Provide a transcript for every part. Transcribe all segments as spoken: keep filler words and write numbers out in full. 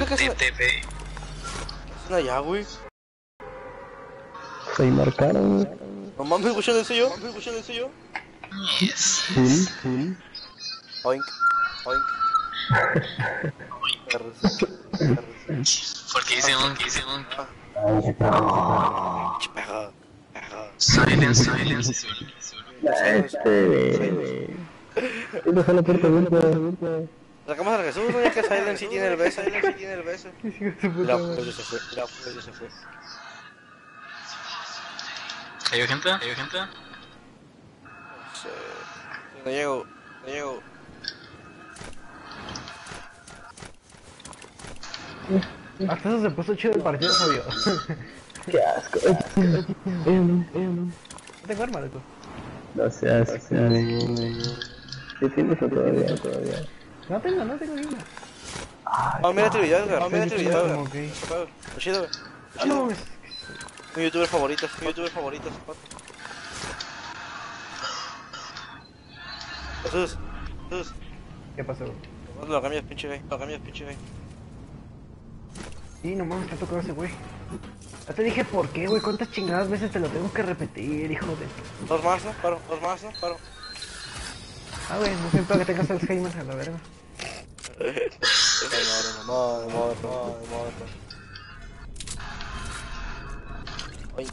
¿qué es? T P. Es una ya, güey. Se marcaron, güey. No mames, güey, ¿en serio? ¿No mames, güey, en serio? Yes. Full, full. Oink, oink. Perros, perros. ¿Por qué hice un? ¿Qué hice un? Pinche perro, perro. Silence, silence. Este. Deja la puerta abierta. Sacamos a Jesús, ¿no? Ya que Silent sí tiene el beso, Silent sí tiene el beso. Mira, pues se fue, mira, pues se fue. ¿Hay gente? ¿Hay gente? No sé. No llego, no llego. Hasta eso se puso chido el partido, Fabio. Qué asco. Ella no, ella no. No tengo arma, loco. No seas, no seas. ¿Qué tienes todavía? Todavía. No tengo, no tengo ni una. Oh, mira este video, Edgar. Oh, mira este video, Edgar. Ok. Lo chido, güey. Ah, no mames. Mi youtuber favorito, mi youtuber favorito. Jesús, Jesús. ¿Qué pasó? No lo cambias, pinche gay. Lo cambias, pinche gay. Sí, no mames, te ha tocado ese güey. Ya te dije por qué, güey. ¿Cuántas chingadas veces te lo tengo que repetir, hijo de...? Dos más, ¿no? Paro, dos más, ¿no? Paro. Ah, güey, no siento que tengas Alzheimer a la verga. No, no, no, no, no, no. Oink.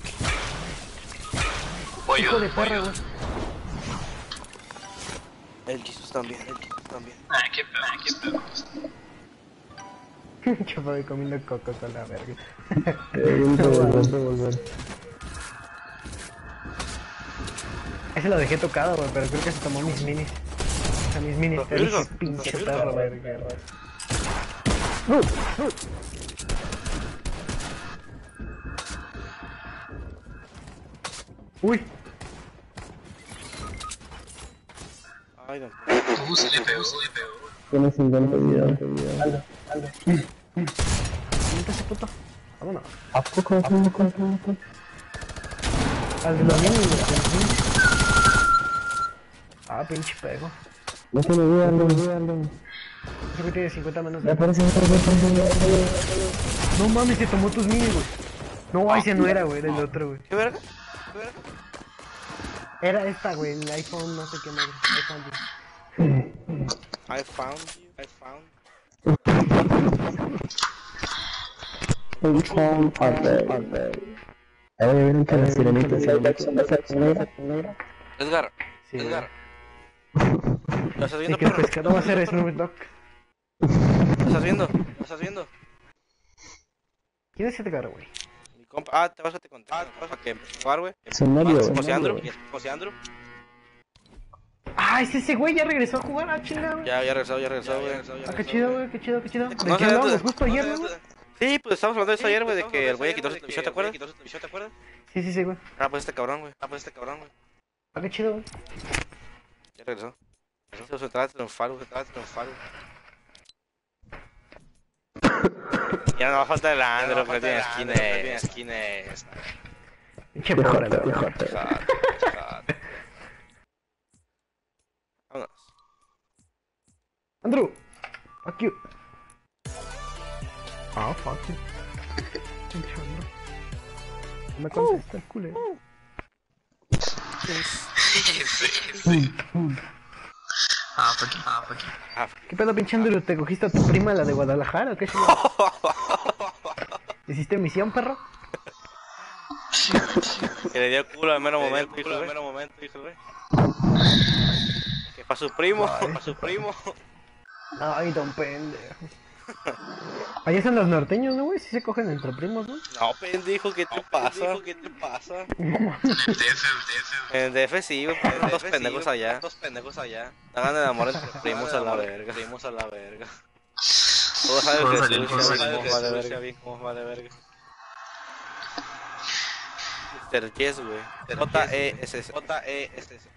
Pollo. Hijo de perra, güey. El Jesus también, el Jesus también. Ah, qué pedo, qué pedo. Chaval comiendo coco con la verga. Un revolver, un revolver. Ese lo dejé tocado, güey, pero creo que se tomó mis minis. O sea, mis minis. Te dije, pinche perro, verga. ¡No! ¡No! ¡Uy! Ay, no. Uh, se le pegó, se le pegó. Tiene cincuenta videos. Anda, anda. ¿Dónde ese puto? Vámonos. ¿A poco? ¿A poco? ¿A poco? Al de los minis, güey, al de los minis. Ah, pinche pego. No se me olvida, no se me olvida. Creo que tiene cincuenta menos. Me aparece otra vez. No mames, se tomó tus minis, güey. No, ese no era, güey, era el otro, güey. ¿Qué verga? ¿Qué verga? Era esta, güey, el iPhone, no sé qué madre. iPhone, I found you, I found. Un phone update. Ahora ya vieron que las sirenitas hay negra. Edgar, sí, Edgar. ¿Lo estás sí, viendo, que el perro? pescado va a ser Snoop Dogg. ¿Lo estás viendo? ¿Lo estás viendo? ¿Quién es Edgar, güey? Mi compa. Ah, te vas a te contar. Ah, te vas a que jugar, güey. Son Mario, güey. José Andrew. José Andrew. Ah, es ese güey, ya regresó a jugar, ah, chingada, güey. Ya, ya regresó, ya regresó, güey. Ah, qué chido, güey, qué chido, qué chido. ¿De No qué sé, hablábamos no- justo ayer, no, güey? Sí, pues estamos hablando de eso ayer, güey, de que el güey quitó su televisión, ¿te acuerdas? ¿Te acuerdas? Sí, sí, sí, güey. Ah, pues este cabrón, güey. Ah, pues este cabrón, güey. Ah, qué chido, güey. Ya regresó. Eso se trata de triunfar, güey. Se trata de triunfar, güey. Ya no va a faltar el Andrew, pero tiene skins, skins. Pinche perra, Viejota, güey. viejota. Vámonos. Andrew, fuck you. Ah, fuck you. Pinche Andrew. No me contesta el culero. Ah, por aquí, ah, por aquí. ¿Qué pedo, pinche Andrew? ¿Te cogiste a tu prima, la de Guadalajara, o qué chido? ¿Hiciste misión, perro? Que le dio culo al mero momento, hijo, al mero momento, hijo, güey. Que pa' su primo, pa' su primo. Ay, don pendejo. Ahí están los norteños, ¿no, güey? Si se cogen entre primos, ¿no? No, pendejo, ¿qué te pasa? ¿Qué te pasa? En el D F, el D F. En el D F sí, güey, pues, dos pendejos allá. Dos pendejos allá. Hagan el amor entre primos a la verga. Primos a la verga. Todos saben Todos que saben Jesús que sabe Jesús cómo va de verga. Bien cómo va de verga. mister Yes, güey. J E S S. J E S S.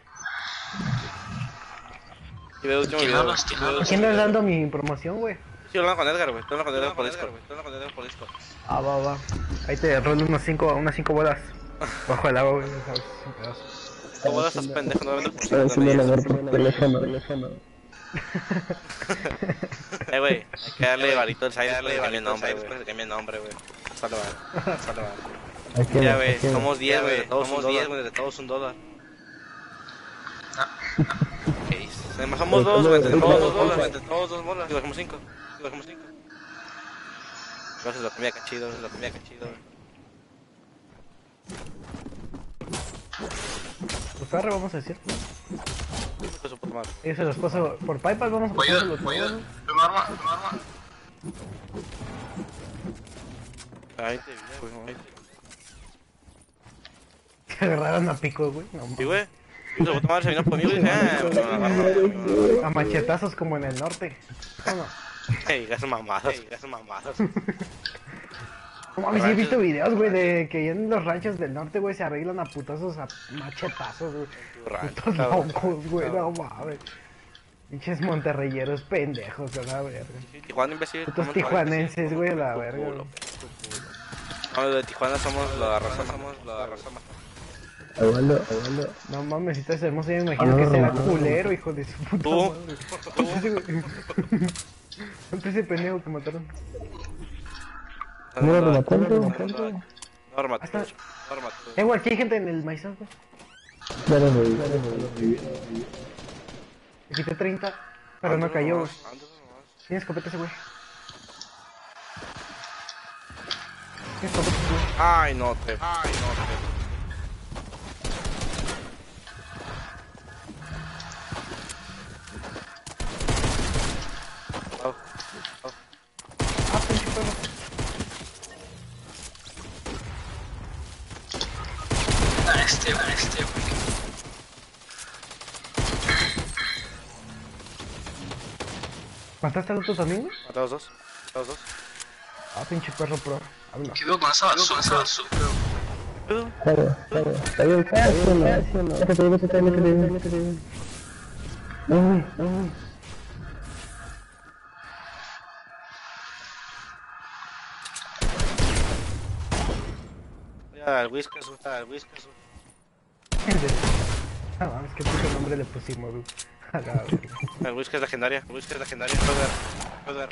Y ve el último ¿Quién video. hablas? ¿Quién hablas? ¿Quién le está dando mi promoción, güey? Estoy hablando con Edgar, güey. Estoy hablando con Edgar por Discord. Estoy hablando con Edgar por Discord. Ah, va, va. Ahí te rolo unos cinco, unas cinco bolas. Bajo el agua, güey, ya sabes, sin pedos. ¿Cómo estás pendejo? No me Estaba haciendo el amor por teléfono. Eh, güey, hay que darle varito al side, darle varito al nombre, después de que mi nombre, güey. Solo va, solo va. Hay que- Ya, hay güey, que- somos diez, güey, somos diez, güey, de todos un dólar. Además somos dos, güey, entre todos dos bolas, entre todos dos bolas. Digo, somos cinco, digo, somos cinco. Entonces lo comía cachido, lo comía cachido. Pues arre, vamos a decir. Hijo de su puta madre. Y se los paso por PayPal, vamos a Voy a, pasárselos voy a, todos. tengo arma, tengo arma. Ahí te vi, güey, ahí te vi. Se agarraron a pico, güey. No, Sí, mames. güey. Hijo de su puta madre se vino conmigo y dice, ah, me lo agarro. A machetazos como en el norte. ¿O no? Ey, gas mamadas, ey, gas mamadas. No mames, sí he visto videos, güey, de que en los ranchos del norte, güey, se arreglan a putazos, a machetazos, güey. Putos locos, güey, no mames. Pinches monterreyeros pendejos, a la verga. Tijuana, imbécil. Putos tijuanenses, güey, a la verga. güey. No, los de Tijuana somos los de Arrasa, somos los de Arrasa. Abuelo, abuelo. No mames, si estás hermoso, yo me imagino que será culero, hijo de su puta ¿Tú? madre. Ese güey. Ponte ese pendejo que mataron. No, rematando, rematando. Norma, Hasta- norma. Eh, güey, aquí hay gente en el maizal, güey. Dale, güey, dale, güey. Le quité treinta, pero no cayó, güey. Antes nomás. Tiene escopeta ese güey. Tiene escopeta ese güey. Ay, no te. Ay, no te. Oh, oh. Ah, pinche perro. A este, a este, güey. ¿Mataste al otro también, güey? Mata a los dos. Mata a los dos. Ah, pinche perro pro. Habla. ¿Qué veo con esa basura, esa basura? Pedo. Claro, claro. Está bien, está bien, está bien. Métete, métete, métete, métete. Uy, uy. Ya, el whisky, asusta, el whisky, asusta. Ah, mames, qué puto nombre le pusimos, güey. A la verga. El whisky es legendaria, el whisky es legendaria. Joder, joder.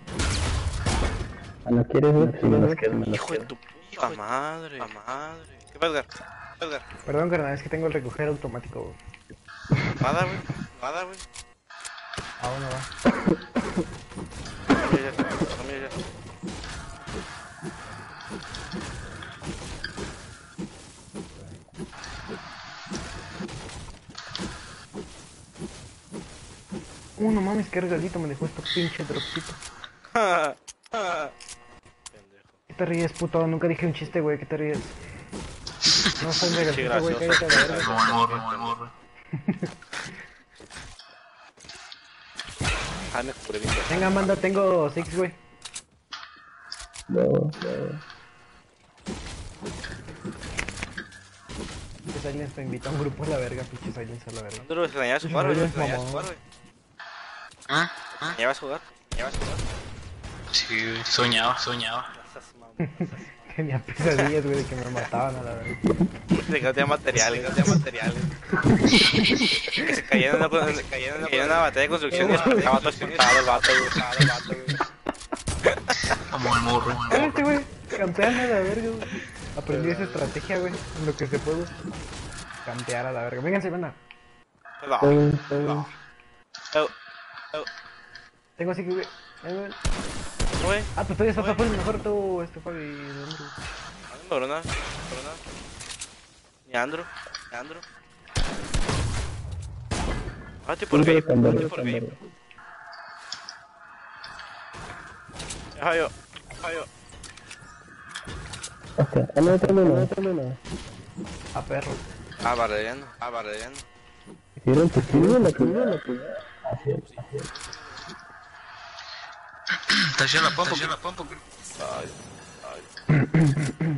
Ah, ¿no quieres ver? Sí, me los quiero, me los Hijo de quiero. tu puta madre. madre. ¿Qué pasa, Edgar? ¿Qué Edgar? Perdón, carnal, es que tengo el recoger automático, güey. Nada, güey. Nada, güey. Aún no va. Mira ya, mira ya. Uh, no mames, qué regalito me dejó este pinche dropcito. Pendejo. ¿Qué te ríes, puto? Nunca dije un chiste, güey, ¿qué te ríes? No soy un regalito, güey, gracioso. cállate a la verga. No, el morro, no, el morro. Ah, me curé bien. Venga, manda, tengo six, güey. No, no. Pinche Silence me invitó a un grupo a la verga, pinche Silence a la verga. ¿Dónde lo extrañabas jugar, güey? ¿Lo extrañabas jugar, güey? ¿Ah? ¿Ah? ¿Extrañabas jugar? ¿Extrañabas jugar? Sí, soñaba, soñaba. Tenía pesadillas, güey, de que me mataban a la verga. De que no tenía materiales, no tenía materiales. Que se caía en una, se caía en una, en una batalla de construcción y estaba todo espantado el vato, güey. Estaba el vato, güey. Como el morro, como el Cállate, morro. güey, campean a la verga, güey. Aprendí esa estrategia, güey, en lo que se puede. Campear a la verga. Vénganse, banda. No, Uy, uy. no. Oh, oh, Tengo así que, güey. Ahí, güey. güey. Ah, pues todavía está Fabi, mejor tú, este Fabi. Corona, corona. Ni Andro, ni Andro. Ah, estoy por Siempre VIP, cambiar, estoy por cambiar. VIP. Deja yo, deja yo. Hostia, ah, no, otro uno, otro uno. A perro. Ah, barreriano, ah, barreriano. ¿Hicieron tu tiro? ¿La tuya? ¿La tuya? Así es, así es. Está llena la pompa, está llena la pompa. Ay, ay.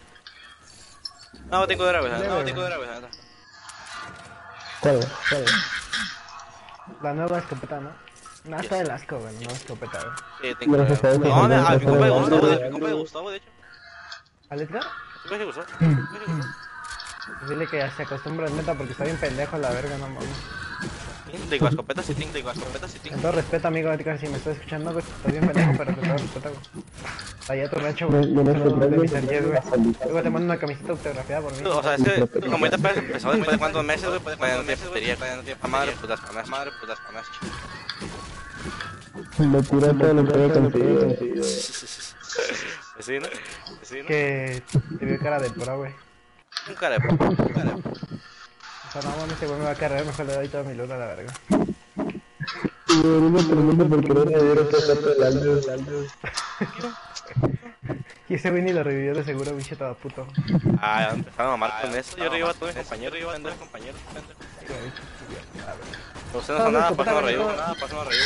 No, tengo dragos, no, tengo dragos, nada. ¿Cuál? ¿Cuál? La nueva escopeta, ¿no? No, está del asco, güey, la nueva escopeta, güey. Sí, tengo Gracias a dragos. Dios, No, me- a mi gracias compa de a Dios. Gustavo, de- mi compa de Gustavo, de hecho. ¿Al Edgar? ¿Sí me gustó? ¿Sí me gustó? Pues dile que se acostumbra al meta porque está bien pendejo a la verga, no mames. Digo, escopeta si ting, digo, escopeta si ting. Con todo respeto, amigo, si me estás escuchando, güey, estás bien pendejo, pero con todo respeto, güey. Allá tu rancho, güey. Yo no Saludos sé, de güey, mister Jess, güey. solita. Luego te mando una camiseta autografiada por mí. O sea, es que como ahorita apenas empezó después de cuántos meses, güey, cuando no tiene putería, cuando no tiene madre, putas panas, madre, putas panas. Me tiró todo lo que había conseguido. Sí, ¿no? Sí, ¿no? Que te vio cara del pro, güey. Un cara de poco, un cara de poco. O sea, no mames, este güey me va a cargar, mejor le doy toda mi luna a la verga. Y me pregunto por qué no me dieron todo el año. Y ese güey ni lo revivió de seguro, bicho, todo puto. Ah, ya empezaron a mamar con eso. Yo revivo a todos mis compañeros, revivo a todos mis compañeros. Ustedes no son nada, pasan a revivo, nada, pasan a revivo.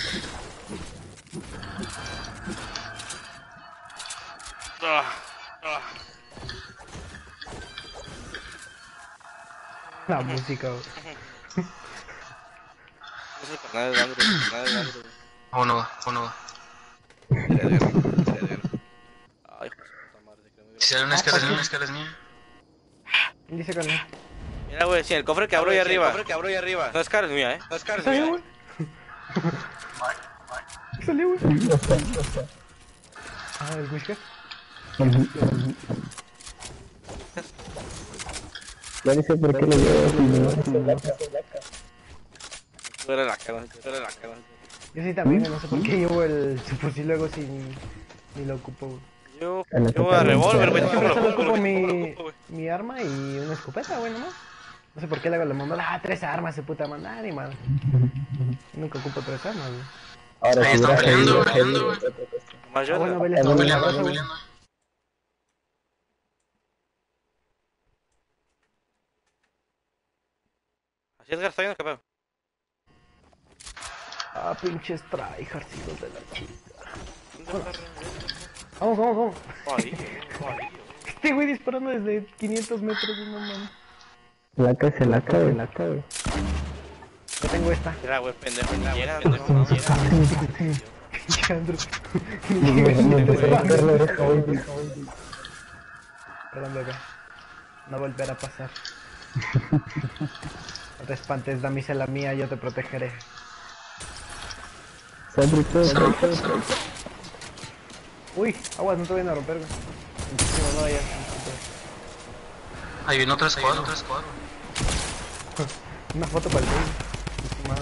Ah, ah. La música, güey. Es el carnal de Andrew, el carnal de Andrew. ¿O no va? ¿O no va? Ay, hijo de su puta madre, que me Si sale una escala es mía, una escala es mía. Dice carnal. Mira, güey, si el cofre que abro ahí arriba. El cofre que abro ahí arriba. No es cara, es mía, eh. No es cara, es ¿Salió, mía. güey? ¿Salió, güey? Ah, el whisky. Ya no sé por qué lo llevo si no Tú eres la cara, tú eres la cara. Yo sí también, no sé por qué llevo el subfusil luego si ni lo ocupo, güey. Yo, En la yo a revólver, güey. Yo ¿Cómo lo solo ocupo, ocupo güey? ¿Cómo lo mi, ocupo, güey? mi arma y una escopeta, güey, nomás. No sé por qué luego le mando, ah, tres armas, se puta madre, ah, ni madre. Nunca ocupo tres armas, güey. Ahora Ahí si están hubiera peleando, seguido, peleando, güey. Más Ah, yo, bueno, ¿no? vele, Están estamos Peleando, peleando, güey. peleando. Así es, Garzón, ¿qué pedo? Ah, pinches tryhards, hijos de la chica. ¿Dónde está? Vamos, vamos, vamos. Ahí, ahí. Este güey disparando desde quinientos metros, no mames. La que se la cae, la cae. Yo tengo esta. Mira, güey, pendejo, ni llega, pendejo, no llega. Pinche Andrew. Perdón, bebé. No volverá a pasar. No te espantes, damisela mía, yo te protegeré. Uy, aguas, no te vayan a romper, güey. Muchísimo, no vayas. Ahí viene otra escuadra, otra escuadra. Una foto para el rey. Madre.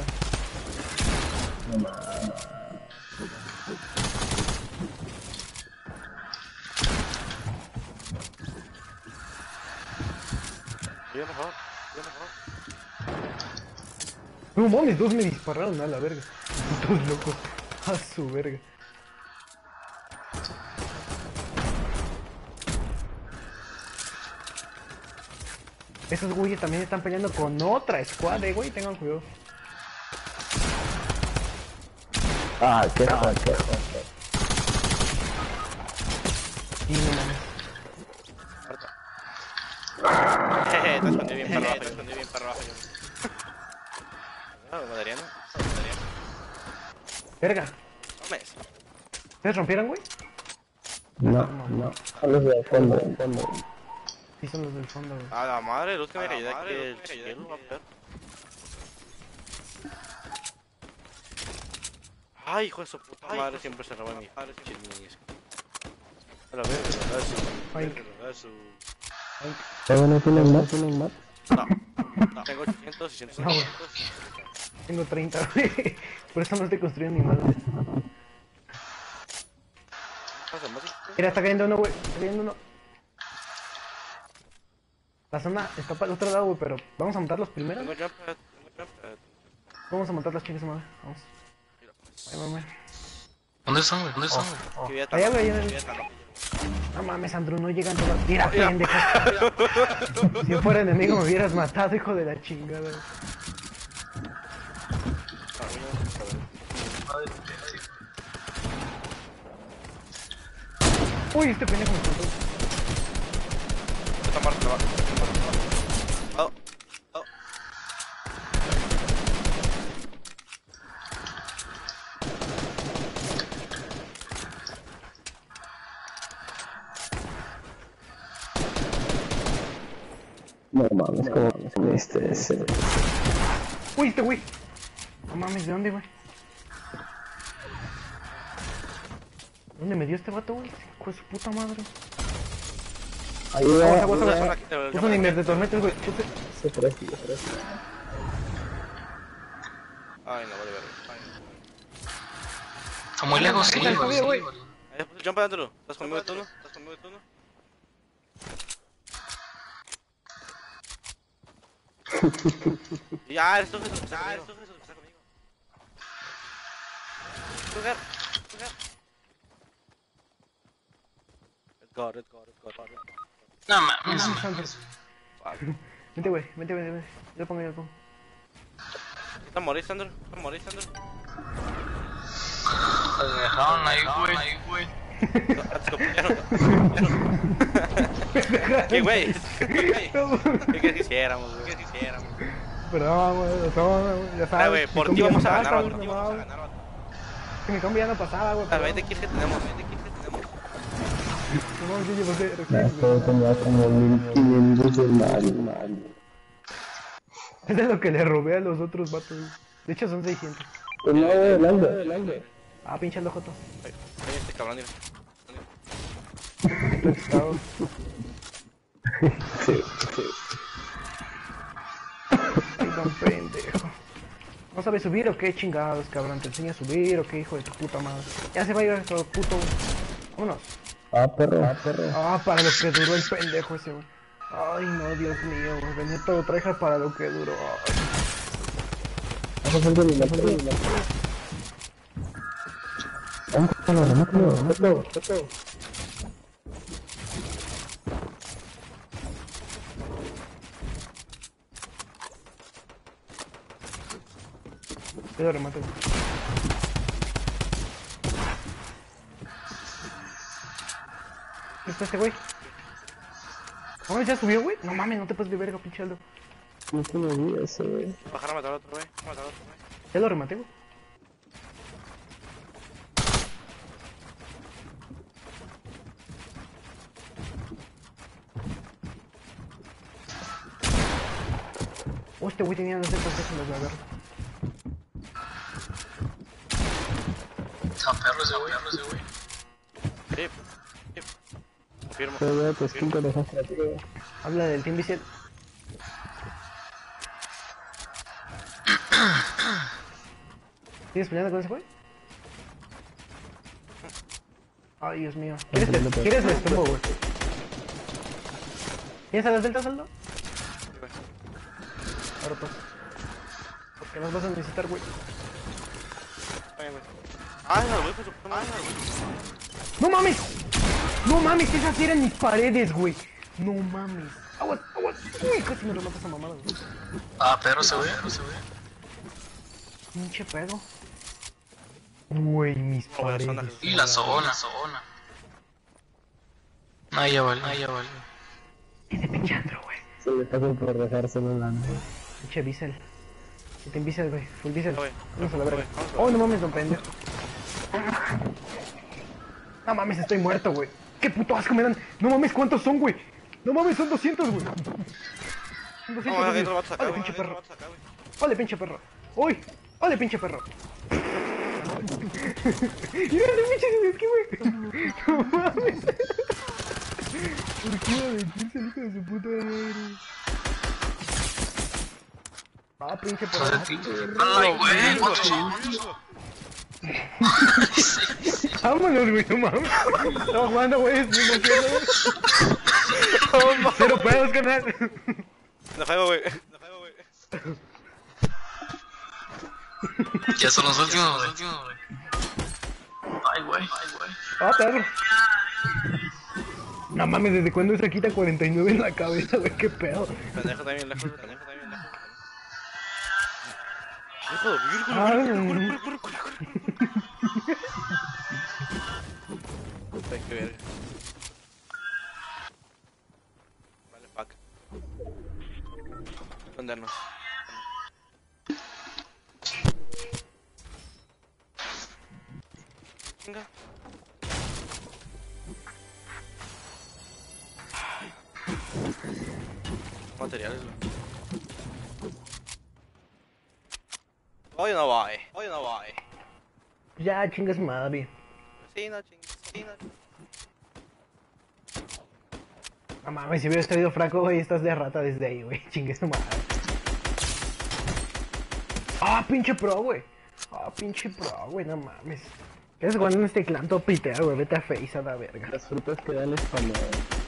Yo mejor, yo mejor. No mames, dos me dispararon a la verga. Dos locos. A su verga. Esos güeyes también están peleando con otra squad, eh, güey, tengan cuidado. Ah, qué joder, qué joder. Sí, no mames. Jeje, te escondí bien para abajo, te escondí bien para abajo. No, Madariano, Madariano. Verga. Mames. ¿Ustedes rompieron, güey? No, no. Son los de fondo, de fondo. Sí, son los del fondo, güey. A la madre, luz que me cayó de aquí, el cielo, va a ver. Ay, hijo de su puta madre, siempre se roba mi chinis. A la verga, a su... Oink. A su... ¿Pero no tienen más? ¿Tienen más? No, no, tengo ochocientos, seiscientos, No, güey. ochocientos. Tengo treinta, güey. Por eso no te construyo ni madre. Pasa más. Mira, está cayendo uno, güey. Está cayendo uno. La zona está para el otro lado, güey, pero vamos a montarlos primero. Tengo jump pad, tengo jump pad. Vamos a montar las chingas, madre. Vamos. Ahí, mame. ¿Dónde están, güey? ¿Dónde están, güey? Que vida Allá, tan- güey, allá, que güey. vida tan loca. No mames, Andrew, no llegan todas. Mira, pendejo. Si yo fuera enemigo me hubieras matado, hijo de la chingada. Uy, este pendejo me mató. Está muerto, va. Está muerto, va. Oh, oh. No mames, como este, ese. Uy, este güey. No mames, ¿de dónde, güey? ¿Dónde me dio este vato, güey? Hijo de su puta madre. Ayuda, Aguanta, aguanta, ayuda. aguanta. Puso un inmer de tormentas, güey. Chute. Se presta, se presta. Ay, no, vale, vale. Ay, Está muy lejos, sí, Está güey. bien, güey. Sí, güey. no. Ahí, jump adentro. ¿Estás conmigo tú, no? ¿Estás conmigo tú, no? Ya, eres tú, Jesús, que está conmigo. Eres tú, Jesús, que está conmigo. Lugar, lugar. Let's go, let's go, let's go, let's go. No mames, No, no santo. mames. Fuck. Vente, güey, vente, vente, vente. Yo lo pongo, yo lo pongo. ¿Está morir, Sandro? ¿Está morir, Sandro? Me dejaron ahí, güey. Ah, te copiaron. ¿Qué, güey? ¿Qué qué quisiéramos, güey? ¿Qué quisiéramos? Perdón, güey, perdón, güey. Ya Ah, sabes. güey, mi por ti combi ya vamos no a ganar, pasa, por ti güey, vamos a no, ganar, vato. que mi combi ya no pasaba, güey. A perdón. veinte kills que tenemos, veinte kills que tenemos. No, yo llevo cero, Ya sí, todo tenía como mil quinientos de mal, mal. Es de lo que le robé a los otros vatos, güey. De hecho, son seiscientos. Pues no, el hambre, el hambre. Ah, pinche el ojoto. Ay, ay, este cabrón, mira. Estado. Sí, sí. Ay, don pendejo. ¿No sabes subir o qué chingados, cabrón? ¿Te enseña a subir o qué, hijo de tu puta madre? Ya se va a ir todo puto. Vámonos. Ah, perro, ah, perro. Ah, para lo que duró el pendejo ese, güey. Ay, no, Dios mío, güey. Venía todo traje para lo que duró. Ay. Vamos a hacer el hambre, el hambre. Vamos a hacerlo, remátalo, remátalo, remátalo. Yo lo remato, güey. ¿Qué está este güey? ¿No ya subió, güey? No mames, no te puedes de verga, pinche Aldo. No te lo vi ese, güey. Bajar a matar a otro, güey. A matar a otro, güey. Ya lo rematé, güey. Oh, este güey tenía dos zetas, déjenlos de agarro. Está perro ese güey, perro ese güey. Sí, sí. Confirmo. Pero güey, pues quinto lo dejaste aquí, güey. Habla del Team Viciel. ¿Sigues peleando con ese güey? Ay, Dios mío. ¿Quieres, No, no, no, no. ¿quieres les tumbo, güey? ¿Tienes a las deltas, Aldo? Sí, güey. Ahora pues. Porque nos vas a necesitar, güey. Ay, güey. Ay, no, güey, pues su puta madre, güey. ¡No mames! ¡No mames! Esas eran mis paredes, güey. No mames. Aguas, aguas. Uy, casi me remata esa mamada, güey. Ah, perro ese güey, perro ese güey. Pinche pedo. Güey, mis No, güey, zona, paredes. Jesús. Y la zona, zona. Ahí ya vale, ahí ya vale. Ese pinche Andro, güey. Se le pasó por dejárselo en la nave. Pinche Bissell. Te Bissell, güey. Full Bissell. Güey. Vamos a la verga. Güey, vamos a la Oh, no mames, don pendejo. No mames, estoy muerto, güey. ¿Qué puto asco me dan? No mames, ¿cuántos son, güey? No mames, son doscientos, güey. Son No, doscientos, hay güey. otro vato acá, Ole, güey. pinche Hay otro perro. vato acá, güey. Ole, pinche perro. Uy, ole, pinche perro. Mira, ese pinche es que, güey. No mames. ¿Por qué iba a mentirse el hijo de su puta madre? Ah, pinche perro. Ay, güey, ¿cuántos son? Vámonos, güey, no mames. Estamos jugando, güey, es muy emocionante. Cero pedos, carnal. No fue, güey. No fue, güey. Ya son los últimos, los últimos, güey. Ay, güey, ay, güey. Ah, perro. No mames, ¿desde cuándo se quita cuarenta y nueve en la cabeza, güey? ¿Qué pedo? Pendejo también lejos, pendejo también lejos. Hijo de virgo, Ah, corre, corre, corre, corre, corre. Ay, qué verga. Vale, fuck. Escondernos. Venga. Materiales, güey. Hoy no voy, hoy no voy. Ya, chingas madre. Sí, no chingues, sí, no chingues. No mames, si hubieras traído Franco, güey, estás de rata desde ahí, güey. Chingues tu madre. Ah, pinche pro, güey. Ah, pinche pro, güey, no mames. ¿Qué haces jugando en este clan todo pitero, güey? Vete a Face a la verga. Las frutas que da el español.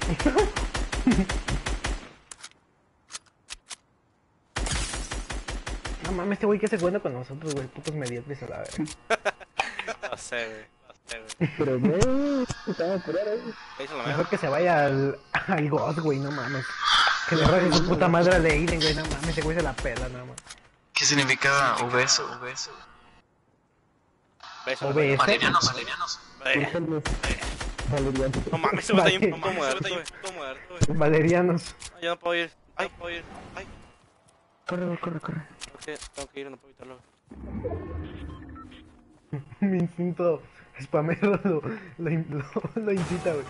No mames, este güey que se cuenta con nosotros, güey. Putos mediocres a la verga. No sé, güey. No sé, güey. Pero no, estaba por ahí. ¿Qué hizo la Mejor mejor? que se vaya al, al God, güey, no mames. Que le raje su puta madre a Leiden, güey, no mames. Ese güey se la pela, no mames. ¿Qué significa obeso? Obeso. Beso, Obeso. Valerianos, valerianos. Eh, Úrgenos. Valeriano. No mames, se me está Vale. bien puto muerto, güey. Puto muerto, güey. Valerianos. No, yo no puedo ir. Ay, no puedo ir. Ay, Corre, corre, corre. tengo que, tengo que ir, no puedo evitarlo. Mi instinto spamero lo, lo, lo, lo incita, güey.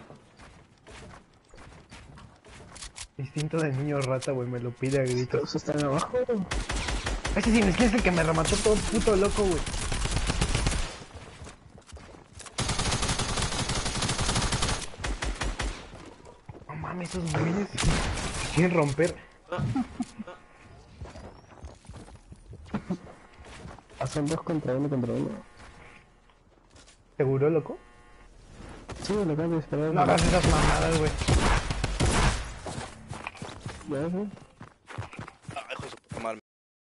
Mi instinto de niño rata, güey, me lo pide a gritos. Todos están abajo. Ese sí, es que es el que me remató todo puto loco, güey. No mames, esos güeyes quieren romper. Hacen dos contra uno contra uno. ¿Seguro, loco? Sí, lo cambio, esperar. No hagas esas mamadas, güey. Ya, sí. Ay, hijo de su puta madre.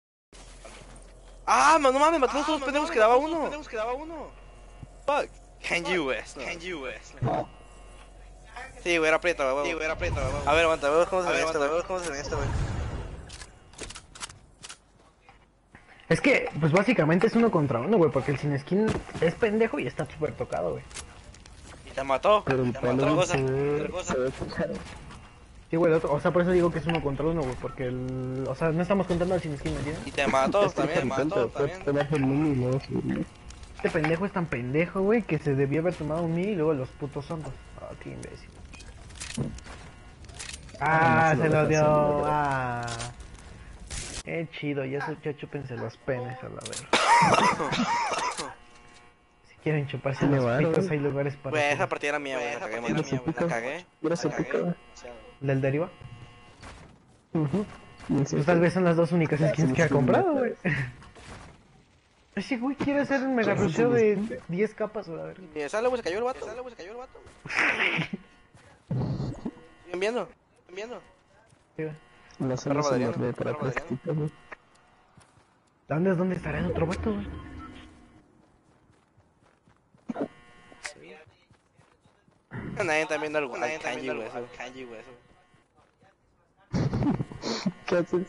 Ah, man, no mames, mató a todos los pendejos, quedaba uno. pendejos, quedaba uno. Fuck. Can you West, Can you West. Sí, güey, era aprieta, güey. Sí, güey, era aprieta, güey. A ver, aguanta, vemos cómo se ve esto, güey. cómo se ve esto, güey. Es que, pues básicamente es uno contra uno, güey, porque el sin skin es pendejo y está súper tocado, güey. Y te mató. Pero el te mató. Otra palo cosa, se otra ve, cosa. se ve picado. Sí, güey, el otro, o sea, por eso digo que es uno contra uno, güey, porque el... O sea, no estamos contando al sin skin, ¿me entiendes? Y te mató Este también, caricón mató te puede también. pegar el mini y luego subirle. Este pendejo es tan pendejo, güey, que se debió haber tomado un mil y luego los putos hongos. Ah, qué imbécil. Ah, Ah, se no, lo no, dio. no, no. Ah. Qué chido, ya, su- ya chúpense los penes a la verga. Si quieren chuparse Me los va, pitos, güey. hay lugares para Güey, esa hacerlo. partida era mía, güey. La cagué, partida mía, era güey. mía, La güey. cagué. Mira ese La cagué. pico. ¿Del deriva? Ujú. Y Pues sí, tal vez son las dos únicas Ya, skins sí, que ha sí, comprado, ya. güey. Ese güey quiere hacer un mega rusheo de diez capas a la verga. Y sale, güey, se cayó el vato. Sale, güey, se cayó el vato. Siguen viendo. Siguen viendo. Sí, güey. La zona Perro se Valeriano, muerde para perro atrás. güey. ¿Dónde es donde estará el otro vato, güey? Nadie está viendo algo. Nadie está viendo algo. Kanji, güey. ¿Qué haces?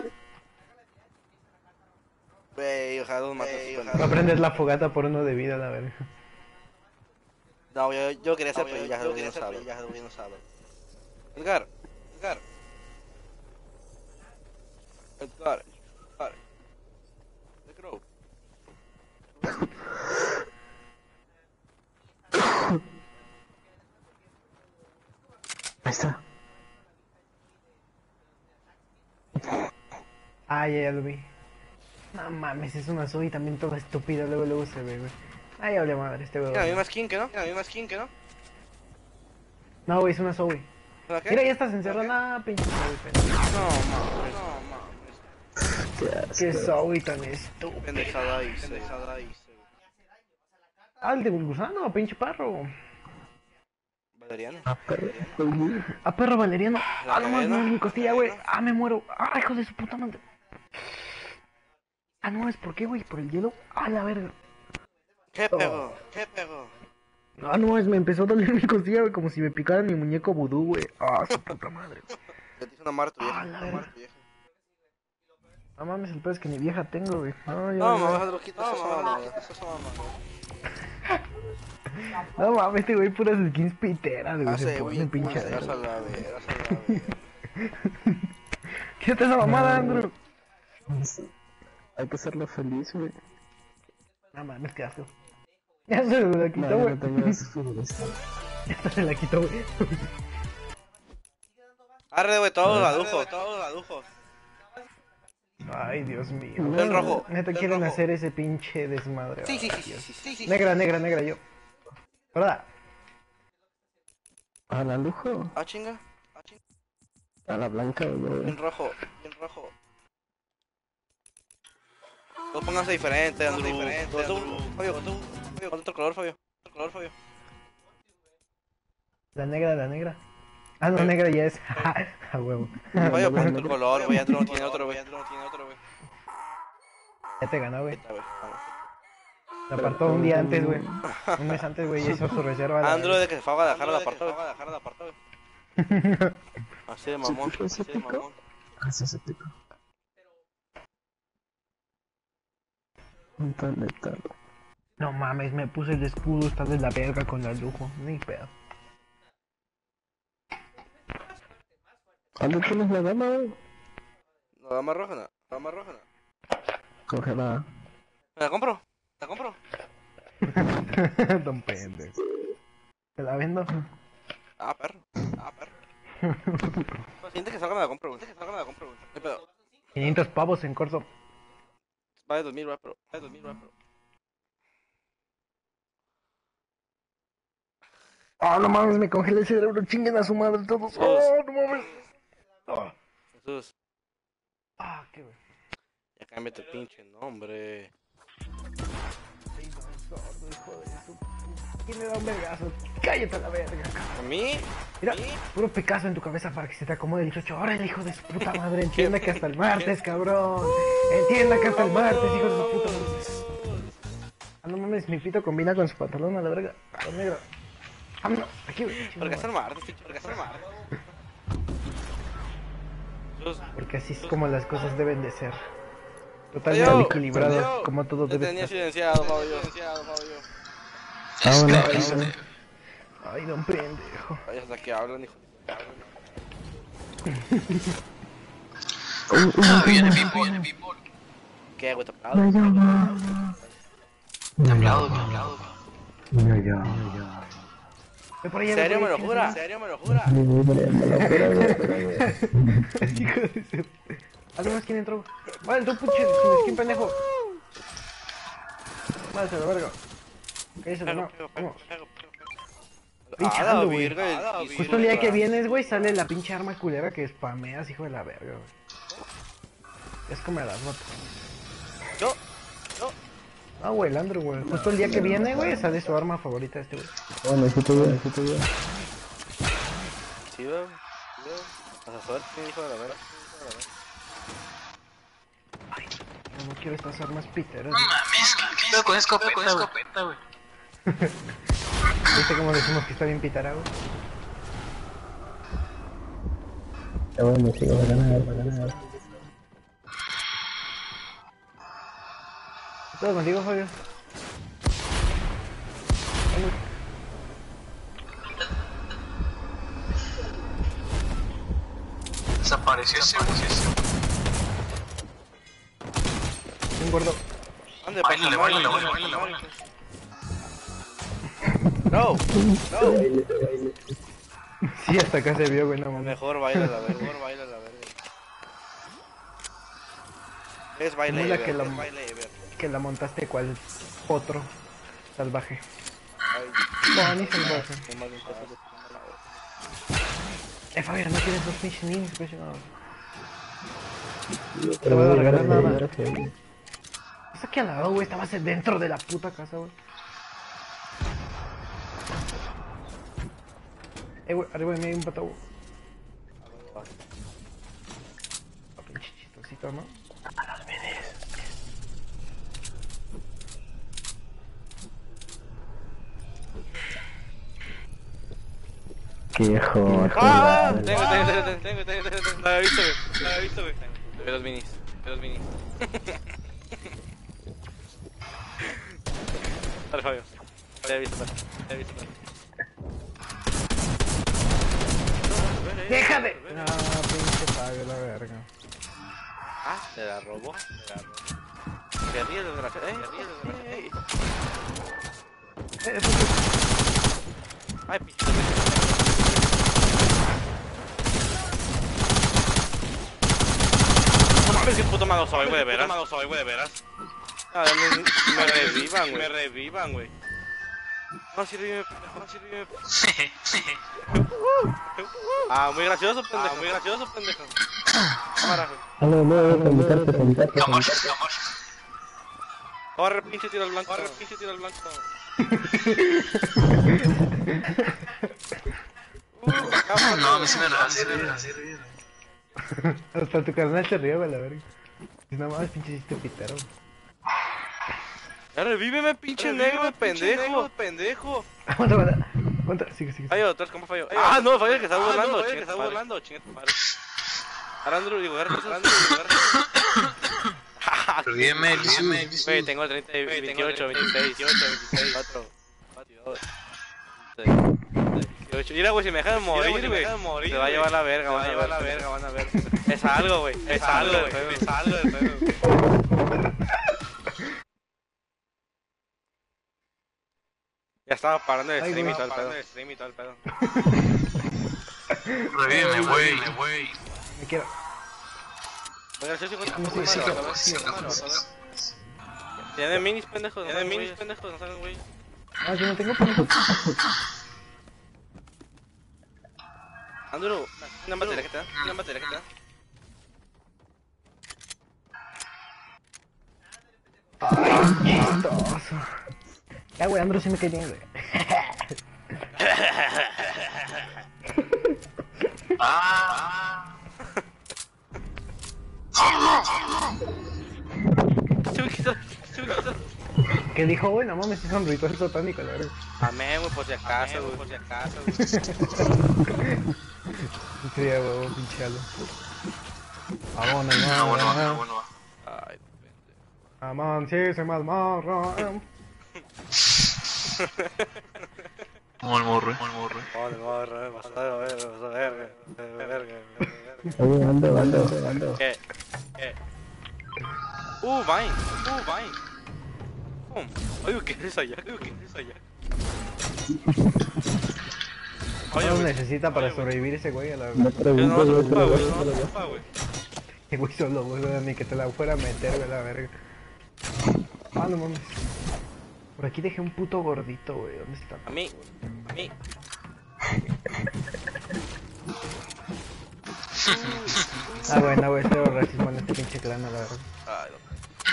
Güey, ojalá los mates. Va a prender la fogata por uno de vida, la verga. No, yo, yo quería ser pelleja de no sabe. no sabe. Edgar, Edgar. Edgar, Edgar. The Crow. Ahí está. Ah, ya, ya lo vi. No mames, es una Zoe también toda estúpida, luego luego se ve, güey. Ay, hable madre, este güey. Mira, la misma skin que no. Mira, la misma skin que no. No, güey, es una Zoe. ¿Para qué? Mira, ya estás encerrada, pinche Zoe, pendejo. No, mames. No, mames. Qué asco. Qué Zoe tan estúpida. Pendejada hice. Pendejada hice. Ah, el de gusano, pinche perro. Valeriano. Ah, perro. Oye, Ah, perro valeriano. La Ah, no más, cadena. no, mi costilla, güey. Ah, me muero. Ah, hijo de su puta madre. Ah, no, ¿es por qué, güey? ¿Por el hielo? Ah, la verga. ¿Qué pegó? ¿Qué pegó? Ah, no, es, me empezó a doler mi costilla, güey, como si me picara mi muñeco vudú, güey. Ah, su puta madre. Le hice una mar tu vieja. Ah, la Una verga. mar tu vieja. No mames, el peor es que ni vieja tengo, güey. No, ya, No, ya. mamá, lo quito. No, mamá, eso es mamá. No mames, este güey puras skins piteras, güey. Hace, Se güey. pone pinche. Vas a la ver, vas a la ver. ¿Qué es esa mamada, Andrew? hay que hacerlo feliz, güey. No mames, qué asco. Ya se la No, quitó, ya güey. no tengas futbolista. Ya se la quitó, güey. Arre, güey, todos adujos. Todos adujos. Ay, Dios mío. En rojo. Neta en quieren rojo. hacer ese pinche desmadre. Sí, sí, Ay, sí, Dios. sí, sí, sí. Negra, negra, negra, yo. ¿Verdad? A la lujo. Ah, chinga. Ah, chinga. A la blanca, güey. En rojo. En rojo. Todos pónganse diferente, Andrew. Diferente, Andrew. Fabio, tú. Fabio, otro color, Fabio. Otro color, Fabio. La negra, la negra. Ah, no, negra ya es. A huevo. Fabio, pon otro color, güey. Andrew no tiene otro, güey. Andrew no tiene otro, güey. Ya te ganó, güey. Ahí está, güey. Vamos. Lo apartó un día antes, güey. Un mes antes, güey, y hizo su reserva. la Andrew verga. de que se fue a dejar el apartado, güey. dejar el apartado, güey. Así de mamón, pico, así ese de pico. mamón. Así se pico. Un tal de tal. No mames, me puse el escudo, está de la verga con la lujo. Ni pedo. ¿Dónde tienes la dama, güey? ¿La dama roja no? ¿La dama roja no? Cógela. ¿Me la compro? ¿La compro? Don pendejo. ¿Te la vendo? Ah, perro. Ah, perro. No, siente que salga me la compro, güey. Siente que salga me la compro, güey. ¿Qué pedo? quinientos pavos en corto. Vale dos mil, güey, pero. Vale dos mil, güey, pero. Ah, no mames, me congelé el cerebro. Chinguen a su madre todos. Oh, no mames. Ah, Jesús, ah qué güey. ya cámbiate tu pinche nombre. Ay, no, es sordo, hijo de su puta. ¿Quién le da un vergazo? Cállate a la verga. ¿A mí? Mira, puro Picasso en tu cabeza para que se te acomode el chocho. Ahora el hijo de su puta madre, entienda que hasta el martes, cabrón. Entienda que hasta el martes, hijo de su puta madre. Ah, no mames, mi pito combina con su pantalón a la verga. Ah, negro. Ah, no, aquí, güey. Porque es el martes, pinche, porque es el martes. Jesús, Porque así es como las cosas deben de ser. Totalmente Fabio, equilibrado, Fabio, como todo te debe tenía estar. silenciado, Fabio. Silenciado, Fabio. Ah, bueno, Este, ah, este. bueno. Ay, don pendejo. Ay, hasta que hablan, hijo. Ah, viene Bimbo, viene Bimbo. ¿Qué, güey? ¿Te No, aplaudo? yo no. Te aplaudo, te aplaudo. No, yo, no, yo. Ve por allá, ¿En ve serio por me allá, lo jura? ¿En chinga serio me lo jura? Me voy a su madre. Hijo de su- ¿Alguien más quién entró? Vale, tú puche, sin skin, pendejo. Vale, se la verga. Cállese, Pego, no. pego, Vamos. pego, pego, pego, pego. Pinche Ah, la Aldo, güey. virga, el- el- Justo el día que vienes, güey, sale la pinche arma culera que spameas, hijo de la verga, güey. Es como las botas. Yo, yo. Ah, güey, el Andrew, güey. Justo el día que viene, güey, sale su arma favorita este, güey. Bueno, eso te veo, eso te veo. Sí, güey. Sí, güey. Hasta suerte, hijo de la verga. Yo no quiero estas armas piteras. No mames, ¿qué pedo con escopeta, con escopeta, güey? ¿Viste cómo decimos que está bien pitara, güey? Ya bueno, sigo, va a ganar, va a ganar. ¿Todo contigo, Fabio? Desapareció ese, güey. Un gordo. Ande, Báilale, pasa, báilale, báilale, báilale, báilale. báilale. No, no. Sí, hasta acá se vio, güey, no mames. Mejor baila la verga. Mejor baila la verga. Es baile, Mira Ever, que la- es baile, Ever. Que la montaste cual potro salvaje. Ay, No, ni salvaje. qué mal empezó de- Eh, Fabio, no tienes dos pinches niños, güey. No. Pero voy a voy a regalar ganar nada. nada. Estás aquí al lado, güey. Estabas dentro de la puta casa, güey. Eh, güey, arriba de mí hay un pato, güey. Ah, pinche chistosito, ¿no? Qué joder. ¡Ah! Tengo, tengo, tengo, tengo, tengo, tengo, tengo. No había visto, güey. No había visto, güey. Ve los minis, ve los minis. Dale, Fabio. Ya había visto, ya había visto. ¡Déjame! No, pinche Fabio, la verga. Ah, se la robó, se la robó. Se ríe el desgraciado, eh, se ríe el desgraciado. Eh, eso es- Ay, pinche. mames, qué puto malo soy, güey, de veras. malo soy, güey, de veras. A ver, me, me revivan, güey. Me revivan, güey. No, sí, revive, no, sí, revive. Ah, muy gracioso, pendejo. Ah, muy gracioso, pendejo. Cámara, güey. No, no, no, permitarte, permitarte. Camar, camar. Corre, pinche tiro al blanco. Corre, pinche tiro al blanco. uh, no, a mí sí me da, sí me da, sí me da. Hasta tu carnal se ríe, güey, la verga. No mames, pinche chiste pitero. Ya revíveme, pinche negro, pendejo, pendejo. Aguanta, aguanta. Aguanta, sigue, sigue. Fallo, tres compas fallo. Ah, no, fallo que está burlando, que está burlando, chinga tu madre. Arandro, digo, agarra cosas, Arandro, digo, agarra cosas. Revíeme, revíeme. Güey, tengo treinta, veintiocho, veintiséis, veintiocho, veintiséis, cuatro, veintidós, veintiocho. Mira, güey, si me dejan morir, güey, se va a llevar la verga, van a llevar la verga, van a ver. Es algo, güey, es algo, güey, es algo de pedo. Ya estaba parando el stream y todo el pedo. El stream y todo el pedo. Revíveme, güey, güey. Me quiero. Tienen minis, pendejos, tienen minis, pendejos, no salgan, güey. Ah, yo no tengo pendejo. Andrew, una batería que te da, una batería que te da. Ay, chistoso. Ya, güey, Andrew sí me cae bien, güey. Ah. ¿Qué dijo, güey? No mames, es un ritual satánico, la verdad. Amén, güey, por si acaso, güey, por si acaso, güey. Sí, güey, pinchalo. Vámonos, No, no, bueno, no, bueno, no. bueno. Ay, Amón, sí, se más morro. Vamos al morro, vamos al morro. Joder, morro, vas a ver, vas a ver, vas a ver, Oye, ando, ando, ando. ¿Qué? ¿Qué? Uh, Vine, uh, Vine. Oh, oye, ¿qué es allá? Oye, ¿qué es allá? ¿Cuánto necesita para sobrevivir ese güey a la No Yo no pregunto, se güey, ocupa, güey, pero- no se ocupa, güey. El güey solo, güey, ni que te la fuera a meter, güey, la verga. Ah, no mames. Por aquí dejé un puto gordito, güey, ¿dónde está? A mí, a mí. Ah, bueno, güey, cero racismo en este pinche clan, la verdad. Ay, no.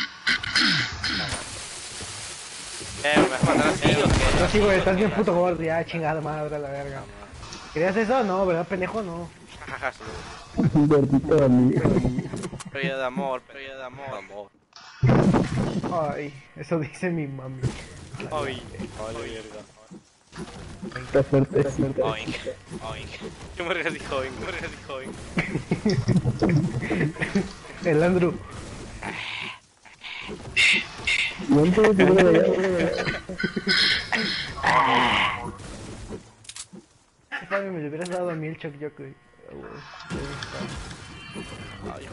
Eh, ¿me vas a matar así o qué? No, sí, güey, estás bien puto gordo, ya, chingada madre, la verga. ¿Querías eso? No, ¿verdad, pendejo? No. Jajaja, sí. Un gordito de mí. Pero ya de amor, pero ya de amor. Amor. Ay, eso dice mi mami. Ay, ay, verga. Está fuerte, está fuerte. Oink, oink. ¿Qué me regas dijo oink? ¿Qué me regas dijo oink? El Andrew. No puedo subir de allá, subir de allá. Papi, me hubieras dado a mí el choc yo, güey. Ay,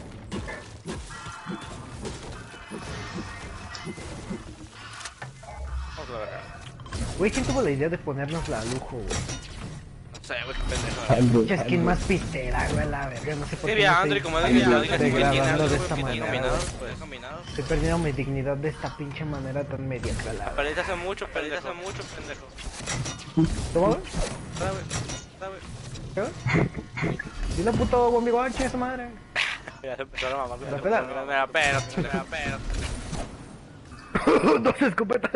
vamos a ver. Güey, ¿quién tuvo la idea de ponernos la lujo, güey? No sé, güey, qué pendejo. Andrew, Pinche skin Andrew. más pitera, güey, la verga, no sé por Sí, qué. vi a me Andrew, estoy como es que la degradando de esta que manera, combinado, güey. pues combinado. Estoy perdiendo mi dignidad de esta pinche manera tan mediocre, la verga. Perdiste hace mucho, perdiste hace mucho, pendejo. ¿Cómo, güey? ¿Sabes? ¿Sabes? ¿Qué, güey? Dile puto buen bigoche a esa madre. Ya se empezó la mamá. ¿Me la pela? Me la pela, me la pela. Dos escopetas.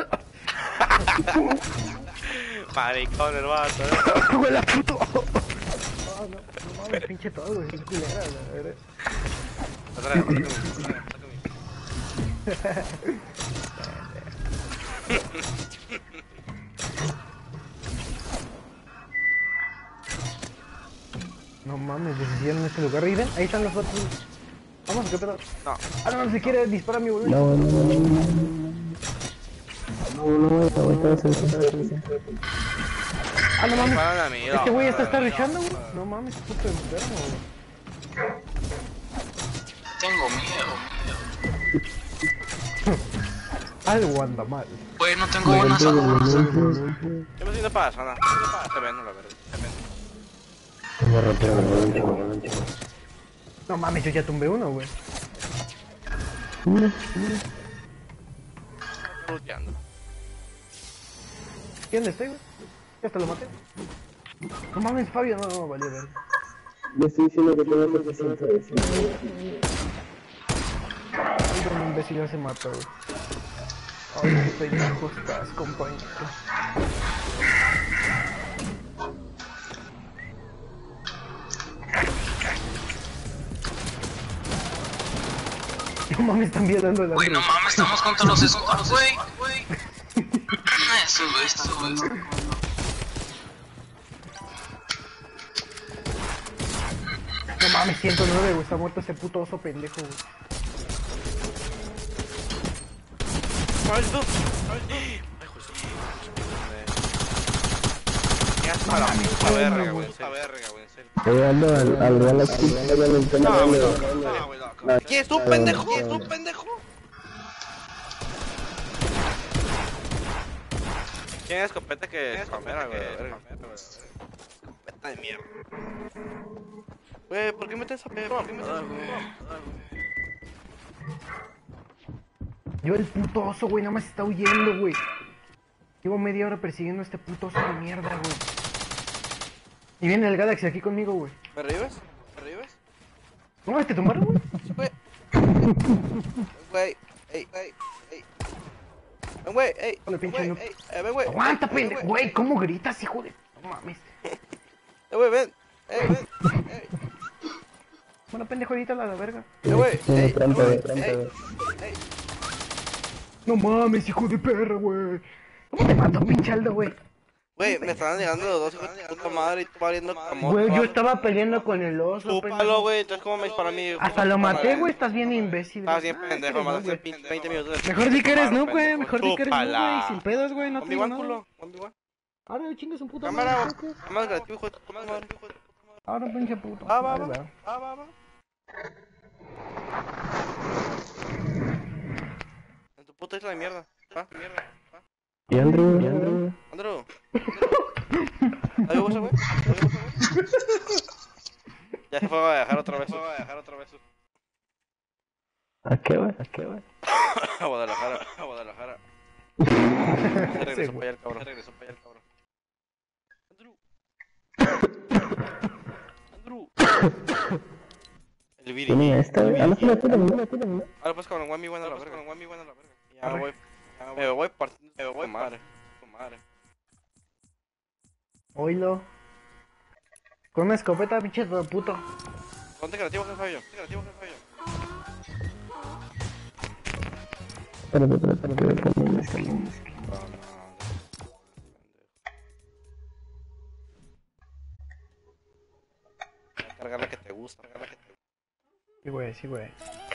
Maricón el vato, eh. Güey, la puto. Ah, no, no mames, pinche todo, güey, es culera, la verga. Otra vez, otra vez, otra vez, otra No mames, decidieron en este lugar. ¿Ven? Ahí están los otros. Vamos, ¿qué pedo? No. Ah, no, si quiere disparar a mi boludo. No, no, no, no, no. No, no, no, no, no, Ah, no mames. Para a mí, no. Este güey está estarrechando, güey. No mames, puto enfermo, güey. Tengo miedo. Algo anda mal. Güey, no tengo buenas armas. Yo me siento pasa, no. Se ven, la verdad. Se ven. No mames, yo ya tumbé uno, güey. mira, mira. Está looteando. ¿Y dónde estoy, güey? Ya hasta lo maté. No mames, Fabio, no, no, vale, vale. Le estoy diciendo que tengo setecientos. Ay, don imbécil ya se mató, güey. Ay, qué pendejo estás, compañero. No mames, están violando la. Güey, no mames, estamos contra los escudos, güey. Eso, güey, está jugando. No mames, ciento nueve, güey, está muerto ese puto oso pendejo, güey. ¡Maldito! ¡Ay, José! Ya está la puta verga, güey. Puta verga, güey, en serio. Llegando al al Real aquí. No, güey, loco. No, güey, loco. ¿Quién es tú, pendejo? ¿Quién es tú, pendejo? ¿Quién es escopeta que es camera, güey? Escopeta de mierda. Güey, ¿por qué metes esa perra? ¿Por qué metes esa perra? Yo el puto oso, güey, nada más está huyendo, güey. Llevo media hora persiguiendo a este puto oso de mierda, güey. Y viene el Galaxy aquí conmigo, güey. ¿Me revives? ¿Me revives? ¿No te tumbaron, güey? Güey. Güey, ey, ey, ey. Ven, güey, ey. Hola, pinche Güey, noob. ey, eh, ven, güey. Aguanta, Ey, pendejo, ven, güey, ¿cómo gritas, hijo de...? No mames. Eh, güey, ven. Ey, ven. Ey, Bueno, pendejo, ahorita la, la verga. eh, güey. Tiene Ey, trampa, güey, trampa. ey, ey. No mames, hijo de perra, güey. ¿Cómo te mató, pinche Aldo, güey? Güey, me estaban llegando los dos hijos de puta madre y tú valiendo camote. Güey, yo estaba peleando con el oso, Chúpalo, pendejo. güey, entonces ¿cómo me disparó a mí? Hasta lo maté, güey, estás bien imbécil. Estabas güey. bien Ah, pendejo, eres más noob, hace güey. pinche veinte minutos de... Mejor di que eres Malo, noob, güey, pendejo. mejor di que eres noob, Chúpala. güey, sin pedos, güey, no te digo Conmigo nada. culo, conmigo. Ahora chingas un puto Cámara, madre, güey. ¿qué? Más gratuito, hijo de tu puta madre. Ahora pinche puto. Ah, va, Vale, va, va. ah, va, va. En tu puta isla de mierda. Va, mierda. Va. Y Andrew, y Andrew. Andrew. ¿Hay bolsa, güey? ¿Hay bolsa, güey? Ya se fue a dejar otra vez. Se fue a dejar otra vez. ¿A qué, güey? ¿A qué, güey? A Guadalajara. A Guadalajara. Se regresó Sí, para allá el cabrón. Se regresó para allá el cabrón. Andrew. Andrew. El Viri. Tiene esta, güey. Ah, no, espera, espera, espera, espera, espera. Ahora pues con el Wami bueno a la verga. Con el Wami bueno a la verga. Ya me voy. Me voy partiendo. Me voy madre. Madre. Oílo. Con una escopeta, pinche puto. Ponte creativo, jefe Fabio. Ponte creativo, jefe Fabio. Espérate, espérate, espérate, espérate, espérate. Cargar la que te gusta. Cargar la que te gusta. Sí, güey, sí, güey.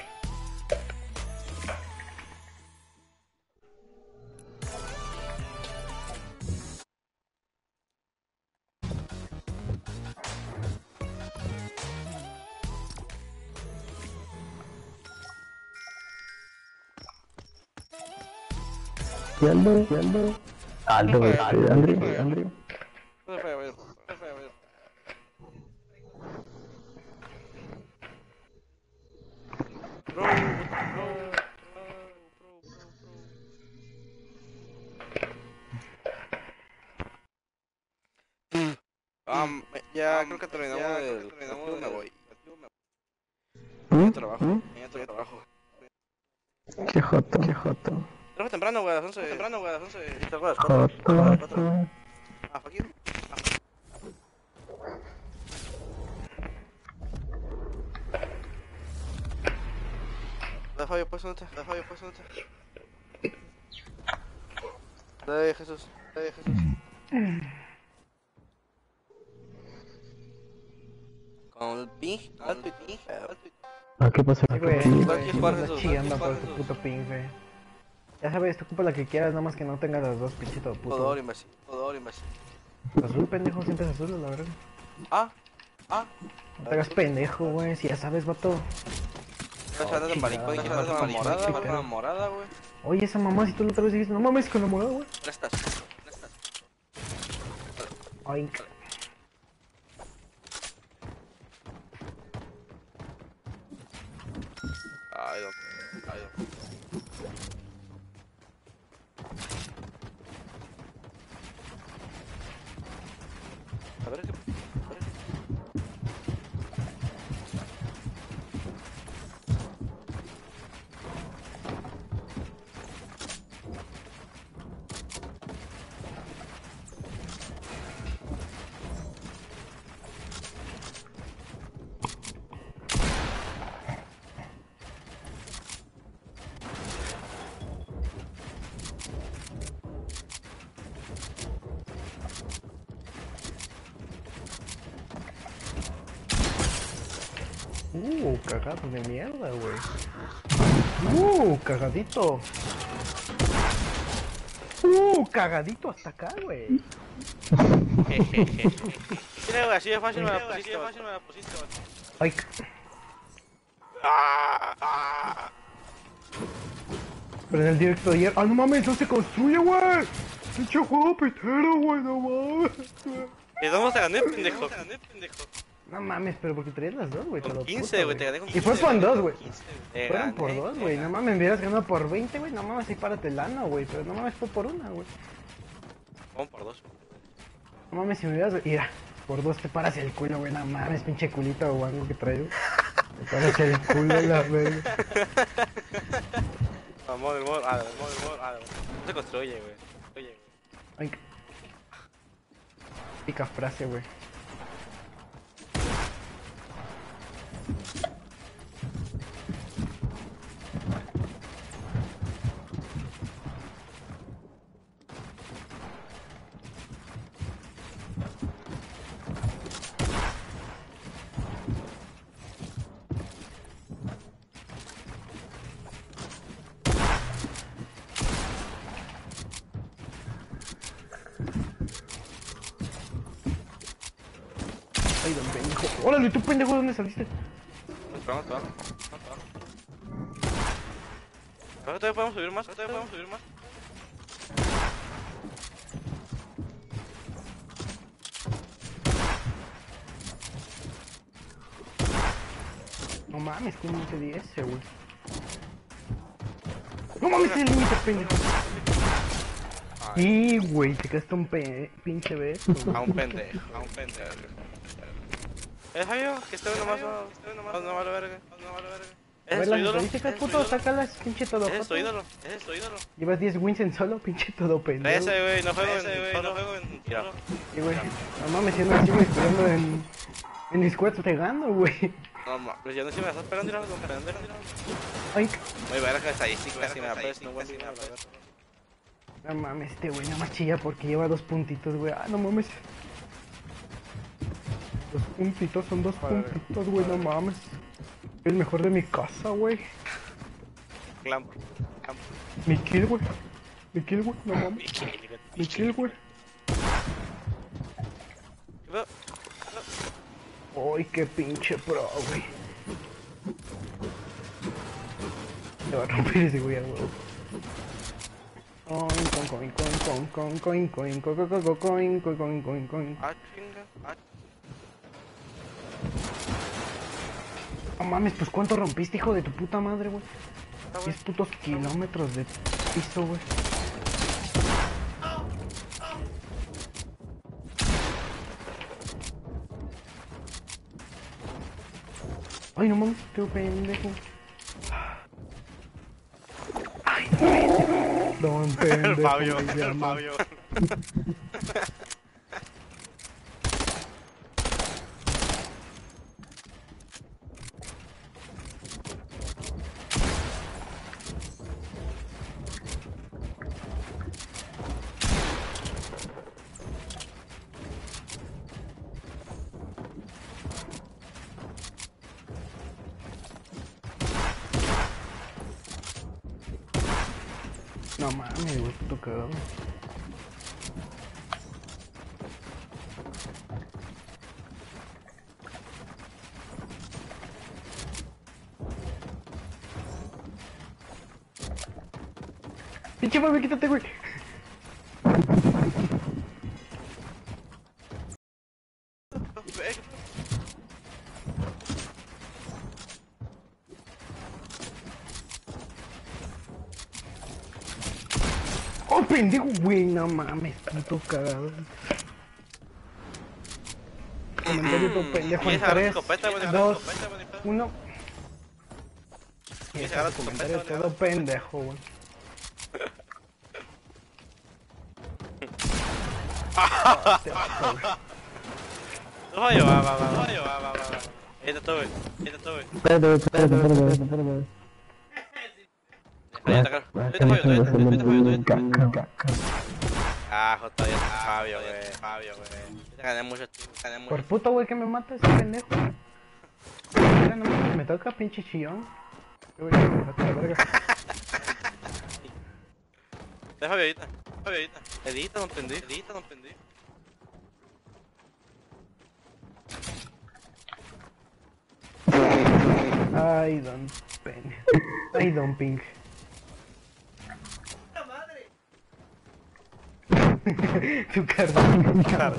¿Y Andrew? ¿Y Andrew? Aldo, güey, este, Andrew, Andrew. No se fue, güey. No se fue, güey. Bro, bro, bro, bro, bro. Um, ya creo que terminamos el... Terminamos me voy. ¿Mm? Trabajo. ¿Mm? Mañana tengo trabajo. Qué joto, qué joto. Trabajo temprano, güey, a las once. Temprano, güey, a las once. Y salgo a las cuatro. Joto, joto. Ah, fuck you. Da Fabio, pues, ¿dónde está? Da Fabio, pues, ¿dónde está? Dale, Jesús. Dale, Jesús. Con el ping, alto y ping, alto y Ah, ¿qué pasó? Sí, güey. aquí? Igual que Juan Estás Jesús. chillando por Juan tu Jesús. puto ping, güey. Ya sabes, tú ocupa la que quieras, nada más que no tengas las dos pinche todo Todo puto. imbécil. Todo imbécil. Azul, pendejo, siempre es azul, la verdad. Ah, ah. No te hagas pendejo, güey, si ya sabes, vato. No se andas de maricón, chingada, que andas de maricón, enamorada, chica. güey. Enamorada, güey. Oye, esa mamá, si tú la otra vez dijiste, no mames, con la morada, güey. ¿Dónde estás? ¿Dónde estás? Ay, Ay, don. Ay, A ver qué... Uh, cagado de mierda, güey. Uh, cagadito. Uh, cagadito hasta acá, güey. Jejeje. Mira, güey, así de fácil me la pusiste, así me la pusiste, güey. Ay. Ah, ah. Pero en el directo de ayer. Ah, no mames, no se construye, güey. Pinche juego pitero, güey, no mames. ¿De dónde te gané, pendejo? No mames, pero porque traías las dos, güey. Con quince, güey, te gané con Y quince. fue con dos, güey. Te Fueron gané, por dos, te güey. No gané. mames, me hubieras ganado por veinte, güey. No mames, ahí párate el ano, güey. Pero no mames, fue por una, güey. Vamos por dos. No mames, si me hubieras... Mira, por dos te paras el culo, güey. No mames, pinche culito guango que traigo. Te paras el culo, la verga. Vamos, el modo, ah, el modo, el modo, ah, no se construye, güey. Oye, Ay. Pica frase, güey. Ay, don pendejo. Órale, tú pendejo, ¿dónde saliste? Vamos, vamos, vamos. Ahora todavía podemos subir más, todavía podemos subir más. No mames, que límite de ese, güey. No mames, el límite, pendejo. Sí, güey, te quedaste un pe pinche beso. A un pendejo, a un pendejo. Eh, Javier, que esté nomás, que esté nomás, no vale verga, no vale verga. A Ese ver, es tu las ídolo, estadísticas, ese es tu puto, ídolo, sácalas, pinche todo. ese es tu ídolo, ese es tu ídolo. Llevas diez wins en solo, pinche todo pendejo. Ese, güey, no juego en solo, no juego en tiro. Sí, güey. No mames, siendo así, güey, estudiando en... En Discord te gano, güey. No mames, yo no sé si me estás pegando y no me pegando. Ay, Muy verga estadística, si me la pegas, no voy a decir nada. no mames, este güey nada más chilla porque lleva dos puntitos, güey. Ah, no mames. Dos puntitos, son dos puntitos, güey, no mames. El mejor de mi casa, güey. Clamp. Mi kill, güey. Mi kill, güey, no mames. Mi kill, güey. Ay, qué pinche pro, güey. Se va a romper ese güey, güey. Coin, coin, coin, coin, coin, coin, coin, coin, coin, coin, coin, coin, coin. Ah, chinga. Ah, No mames, pues cuánto rompiste, hijo de tu puta madre, güey. está güey. diez putos kilómetros de piso, güey. Ay, no mames, qué pendejo. Ay, no pendejo. Don pendejo. El Fabio, me el llama. Fabio. No mames, güey, puto cagado. Pinche mami, quítate, güey. pendejo, güey, no mames, puto cagado. Comentario todo pendejo en tres, dos, uno. Y ese comentario todo pendejo, güey. No, yo, va, va, va, va, yo, va, va, va, va. Ahí está todo, ahí está todo. Espérate, espérate, espérate, espérate. Ahí está, claro. Ahí está, Fabio, ahí está, ahí está, Fabio, ahí está. Ah, Jota, ya está Fabio, güey, Fabio, güey. Gané mucho, gané mucho. Por puto, güey, que me mata ese pendejo. Mira, no mames, me toca pinche chillón. Yo voy a dejarte la verga. Deja Fabio, edita, Fabio, edita. Edita, no entendí, edita, no entendí. Ay, don Pen. Ay, don Pink. ¡La madre! Tu cara.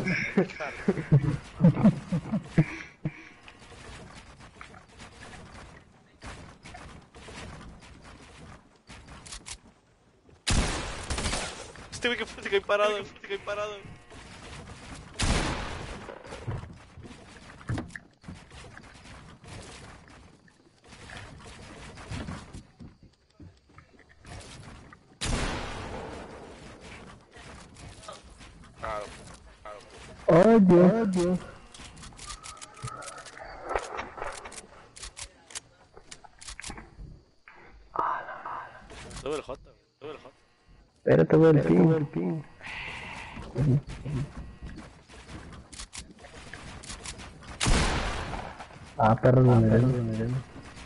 Este güey que se cae parado, se cae parado. Claro, claro. Oh, Dios, Dios. Sube el J, sube el J. Espérate, güey, el ping, el ping. Ah, perro de Nereno, de Nereno.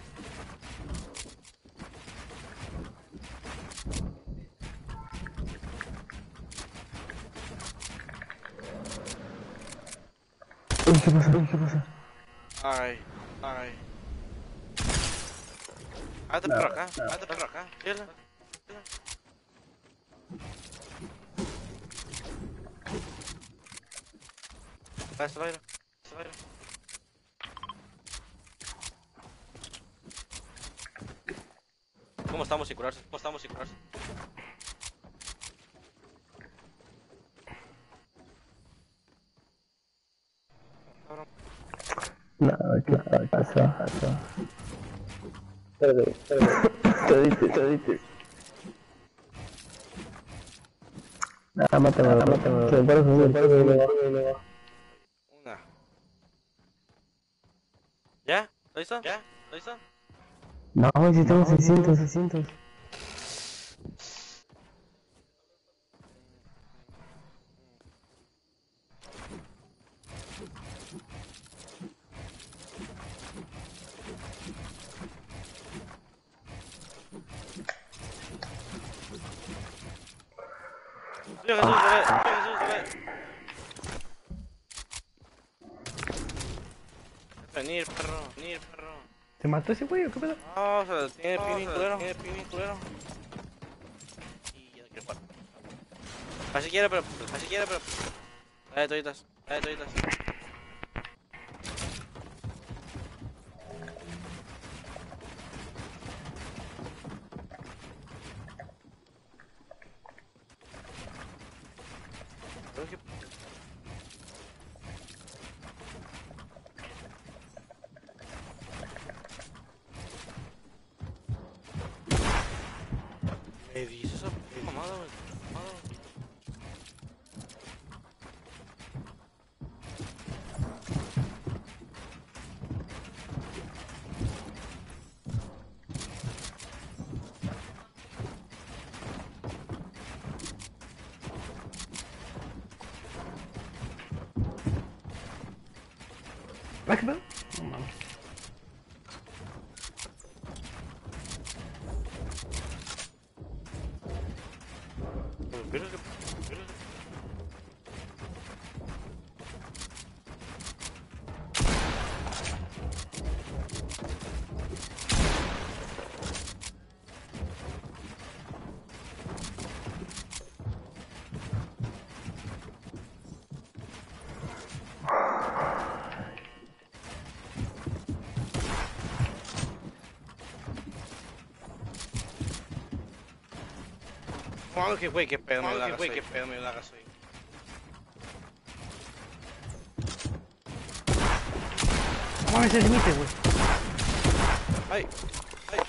Uy, ¿qué pasa? Uy, ¿qué pasa? Ay, ay. Hazte por acá, hazte por acá. Chila. Ah, se va a ir, se va a ir. ¿Cómo estamos sin curarse? ¿Cómo estamos sin curarse? No, ¿qué pasa? Espérate, espérate. Te diste, te diste. Nada, mátame, mátame. Se me parece, se me parece, me va. Una. ¿Ya? ¿Lo hizo? ¿Ya? ¿Lo hizo? No, si tengo seiscientos, seiscientos. Sube, Jesús, sube, sube, Jesús, sube. Venir, perro, venir, perro. ¿Se mató ese güey o qué pedo? No, o sea, tiene pin bien culero. Tiene pin bien culero. Y ya no quiero parar. Así quiere, pero. Así quiere, pero. Dale, toditas. Dale, toditas. Creo que. ¿Me dices esa mamada, güey? Mamada, güey. ¿Ah, qué pedo? No mames. Pero es que. Pero es que. Mames, que güey, qué pedo me la güey, qué pedo me la hagas hoy. Mames, el límite, güey. Ay, ay.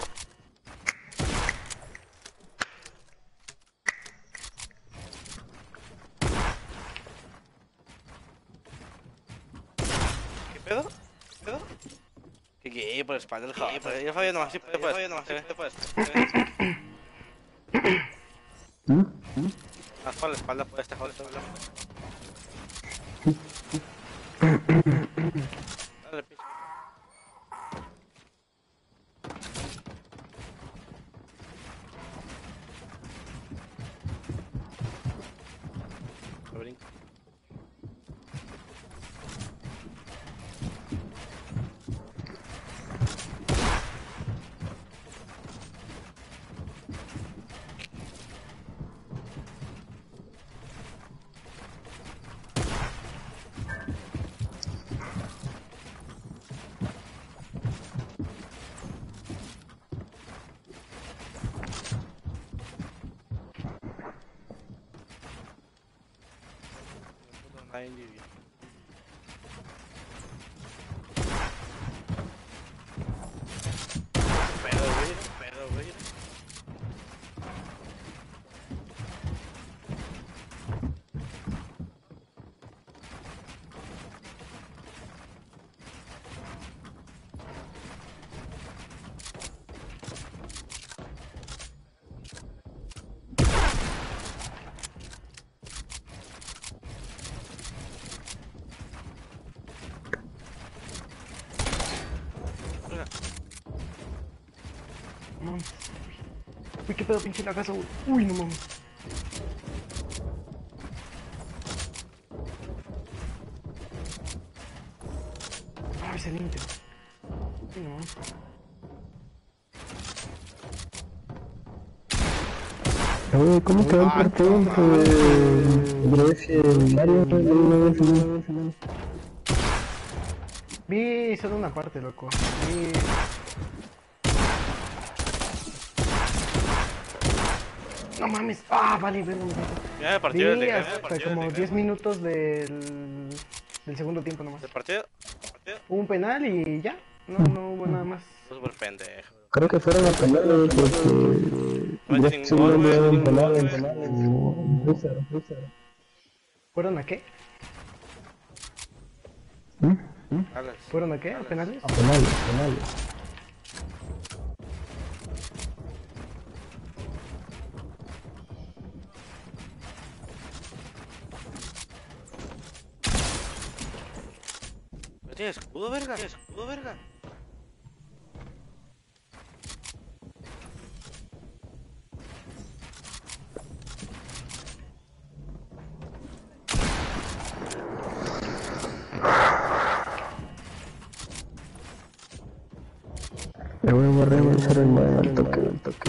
¿Qué pedo? ¿Qué pedo? ¿Qué gay por la espalda del jato? Ya falló nomás, sí puede, ya falló nomás, sí puede, ¿Mm? más por la espalda puede estar jodido. Dale, pinche. Lo brinco. Nadie vive. Pedo, güey, pedo, güey. Mames. Uy, qué pedo, pinche la casa, güey. Uy, no mames. Mames, el límite. Uy, no mames. Oye, ¿cómo quedó el partido entre Grecia y Mario? Vi solo una parte, loco. Vi... No mames. Ah, vale, vale, vale. Ya el partido Vi de hasta como diez minutos del... del segundo tiempo nomás. ¿El partido? ¿El Hubo un penal y ya. No, no hubo nada más. Súper pendejo. Creo que fueron a penales porque Grecia se hubiera enviado un penal en penal en Rusia. ¿Fueron a qué? ¿Mm? Alex. ¿Fueron a qué? ¿A penales? A penales, penales. ¿No tiene escudo, verga? ¿Tiene escudo, verga? Le voy a borrar y echar el mal al toque, al toque.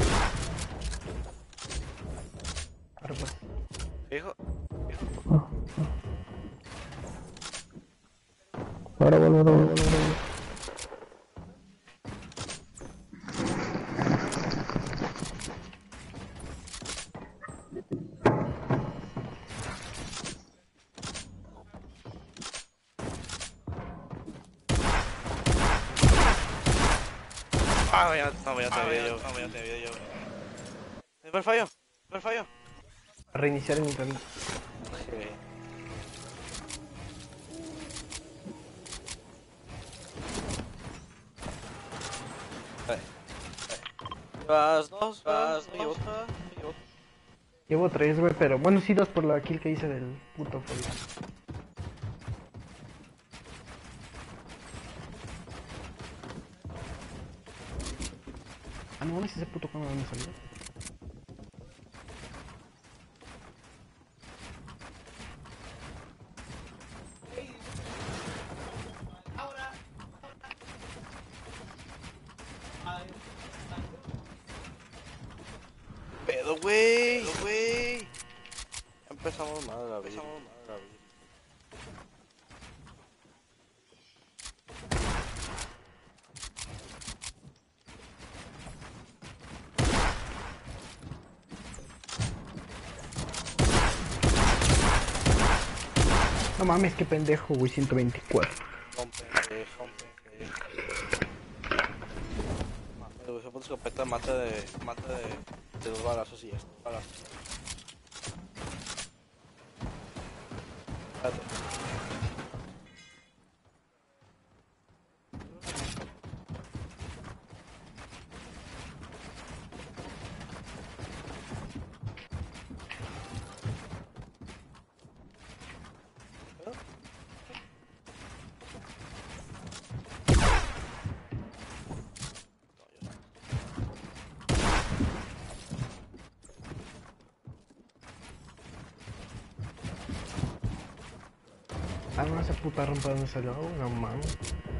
Ahora pues. Fijo. Ahora vuelvo, ahora vuelvo, ahora vuelvo. Ah, ya, no, ya te había yo. No, ya te había yo. ¿Fue el fallo? ¿Fue el fallo? A reiniciar el internet. Vas dos, vas dos, Llevo tres, güey, pero bueno, sí dos por la kill que hice del puto Fobia. Ah, no, no es ese puto cuando me salió. Pedo, güey. Pedo, güey. Ya empezamos mal la vida. Empezamos mal la vida. No mames, qué pendejo, güey, ciento veinticuatro. Rompe, rompe. Mames, güey, se pone escopeta, mata de. mata de. de dos balazos y esto. Balazos. Espérate. Ah, no, esa puta rompa donde salió, no mames.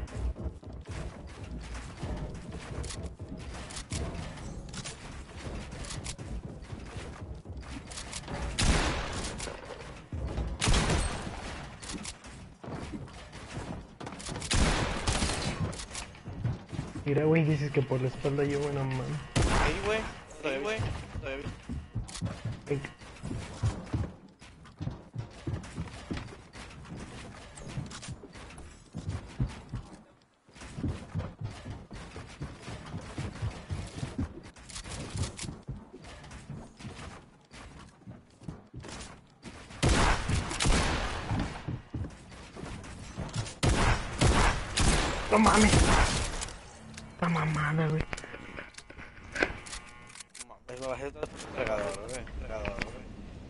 Mira, güey, dices que por la espalda yo, bueno, man. Ahí, güey. Ahí, güey. Ey, no mames. La mamada, güey. Mames, me bajé todo regador, güey. Regador, güey.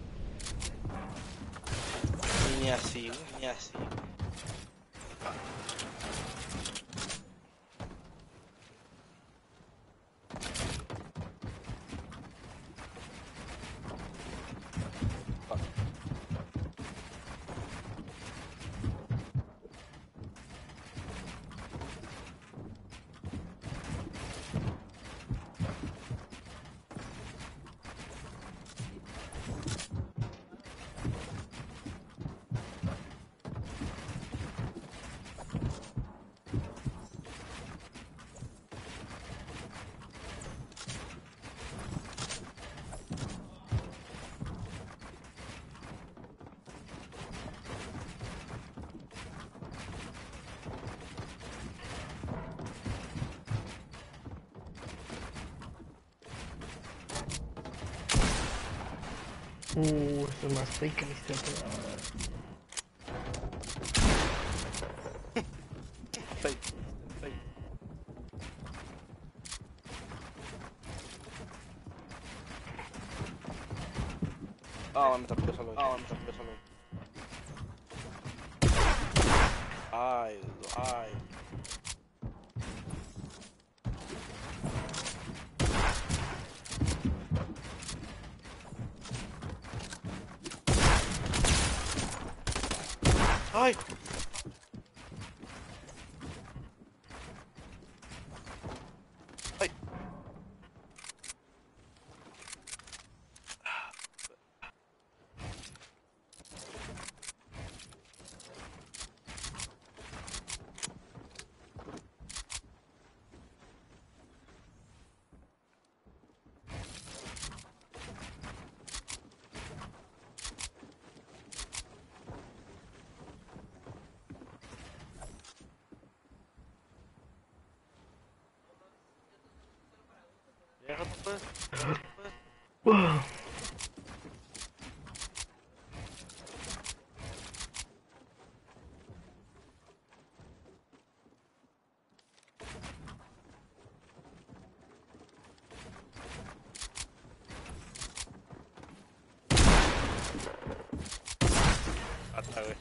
Ni así, güey. Ni así. Uh, esto es más fake que este otro. Fake. Fake. Ah, me tapé solo. Ah, me tapé solo. Ay, ay. Ay. Ay. Déjate pues. Uh. Hasta, güey.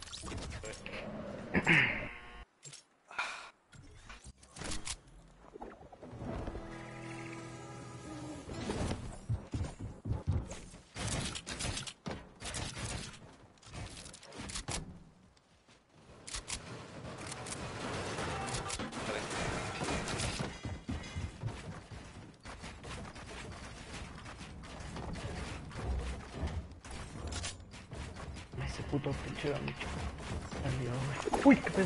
Ese puto pinche gamicho. Salió, güey. Uy, qué pedo.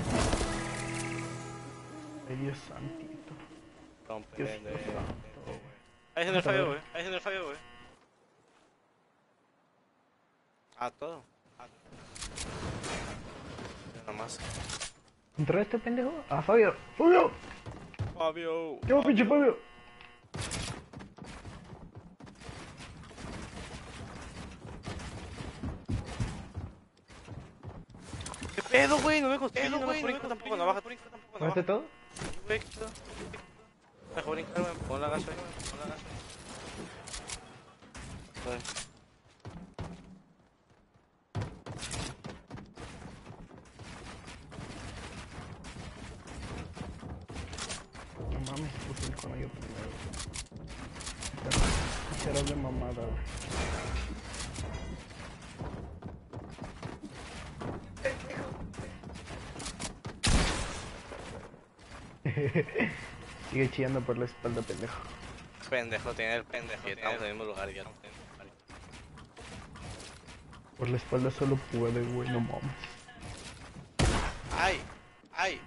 Ay, Dios santito. Rompe, Dios de... santo, güey. Ahí es en el fallo, güey. Ahí es en el fallo, güey. Ah, todo. Ah, más. ¿Entró este pendejo? ¡Ah, Fabio! ¡Fabio! Fabio. ¿Qué va, pinche Fabio? ¿Qué pedo, güey? No me construí, no me brinco tampoco, no baja, brinco tampoco, no ¿Mate baja. todo? Güey, ¿qué pedo? Mejor brincar, güey, pon la gasolina, pon la gasolina. No mames, puse el cono yo primero. Será de mamada, güey. Sigue chillando por la espalda, pendejo. Pendejo, tiene el pendejo. Y estamos en el mismo lugar, ya estamos en el mismo lugar. Por la espalda solo puede, güey, no mames. ¡Ay! ¡Ay!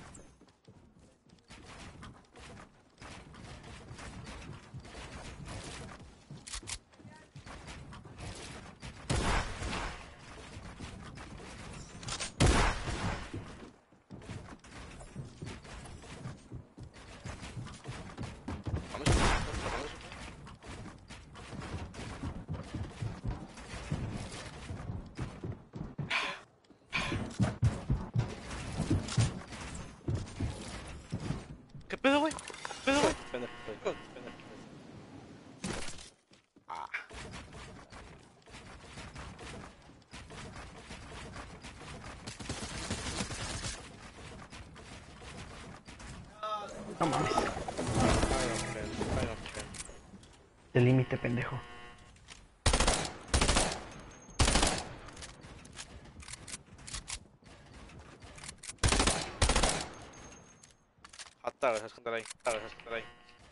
Vamos, vamos, vamos. ¿Qué pedo, güey? ¿Qué pedo, güey? Pendejo, pendejo, pendejo. Ah. No mames. Ay, no, pendejo, ay, no, pendejo. De límite, pendejo. Hasta, dejas contar ahí, hasta, dejas contar ahí.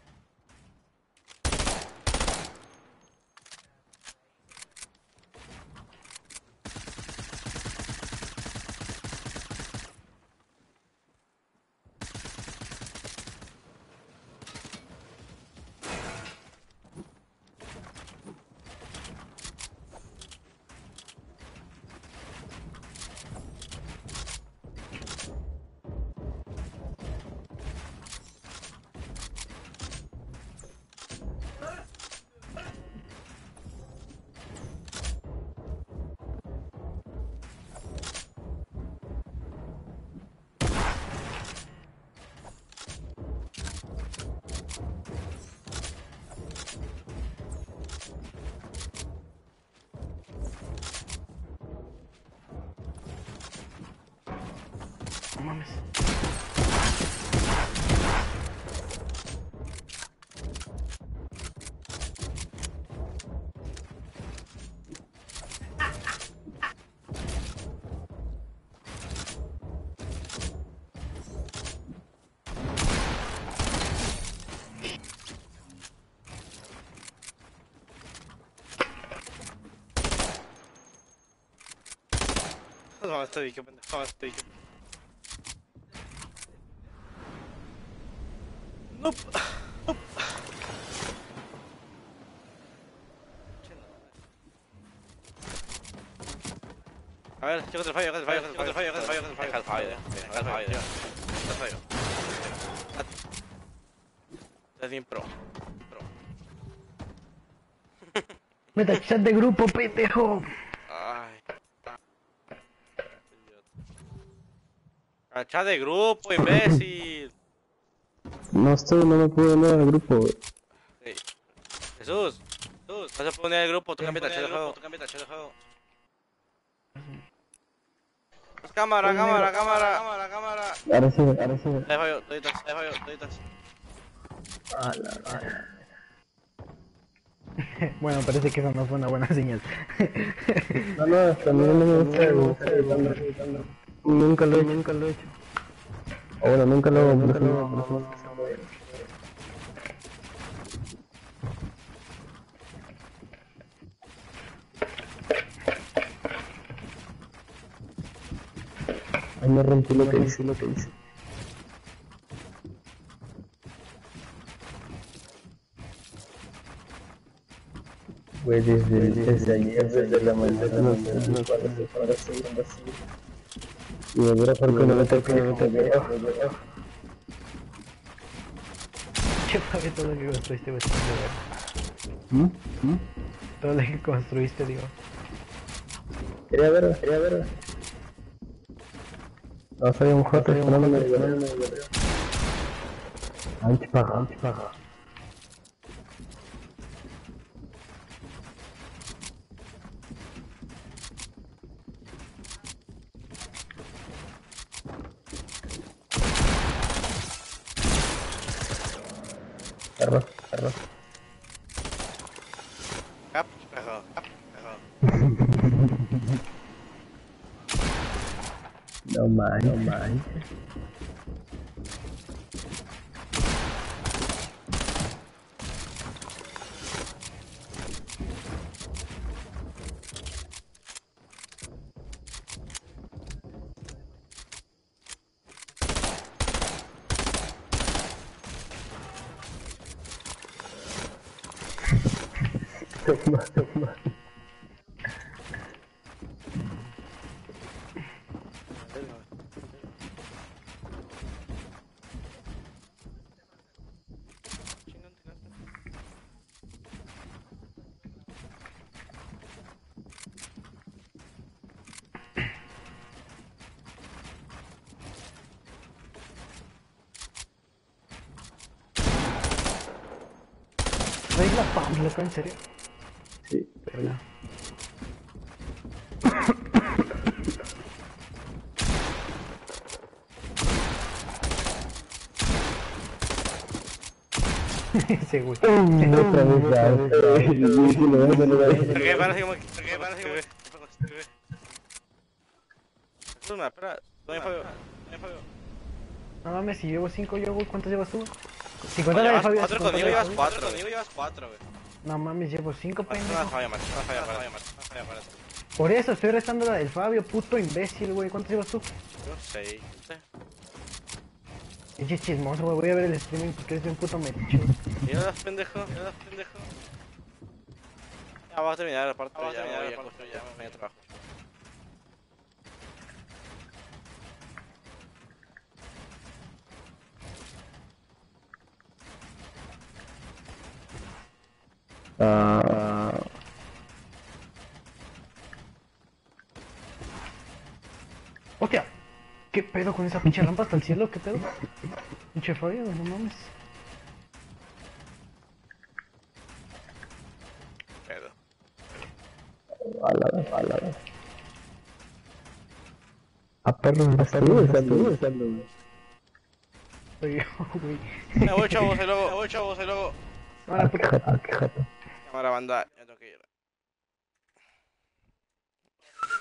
No mames. No, estoy, qué pendejo, estoy, qué Nope. Nope. A ver, chico del fallo, chico del fallo, chico del fallo, chico del fallo, deja el fallo, deja el fallo, deja el fallo. Estás bien pro. Pro. Meta chat de grupo, pendejo. Ay. Al chat de grupo, imbécil. No estoy, no me puedo unir al grupo, güey. Hey. Jesús, Jesús, no se pone el grupo, tú cambias el chat de juego, tú cambias el chat de juego. Pues cámara, cámara, cámara, cámara, cámara. Ahora sí, ahora sí. Ahí fallo, toditas, ahí fallo, toditas. A la madre. Bueno, parece que eso no fue una buena señal. No, no, también no me gusta editando. Nunca lo he hecho, nunca lo he hecho. O bueno, nunca lo hago, nunca lo hago. Ay, me rompí lo que hice, lo que hice. Güey, desde, desde ayer, desde la mañana, no sé, no sé, para seguir así. Y me mira porque no me toca, no me toca. Che, pague todo lo que construiste, güey. ¿Mm? ¿Mm? Todo lo que construiste, digo. Quería verla, quería verla. No, soy un joto, no me me Antes paga, antes paga. Perro, perro. Cap, perro, cap, perro. No man, no man. Toma, toma. ¿Veis la pam, loco? ¿En serio? Sí. Verga. Ese güey. Otra vez ya. ¿Qué parece como qué parece como No, no, espera. No hay Fabio. No hay Fabio. No mames, si llevo cinco yo, güey, ¿cuántos llevas tú? cincuenta de Llevas Fabio. cuatro, cincuenta conmigo de llevas Fabio. cuatro, conmigo llevas cuatro, güey. No mames, llevo cinco, No, pendejo. no, Fabio, Marta, no, Fabio, Fabio, Marta, no, Fabio, Marta. Por eso estoy restando la del Fabio, puto imbécil, güey. ¿Cuántos llevas tú? Yo sé, no sé. Pinche chismoso, güey. Voy a ver el streaming porque eres bien puto metiche. Mira las pendejo, mira las pendejo. Ya, vamos a terminar la parte, ya, me voy a construir, ya, me voy a trabajo. Ah. Hostia, ¿qué pedo con esa pinche rampa hasta el cielo? ¿Qué pedo? Pinche Fabio, no mames. Pedo. Ala, ala. A perros, a perros, a perros. Soy yo, güey. Me voy, chavos, el logo, me voy, chavos, el logo. Ahora, Qué puto. jata, qué jata. Cámara, banda, ya tengo que ir.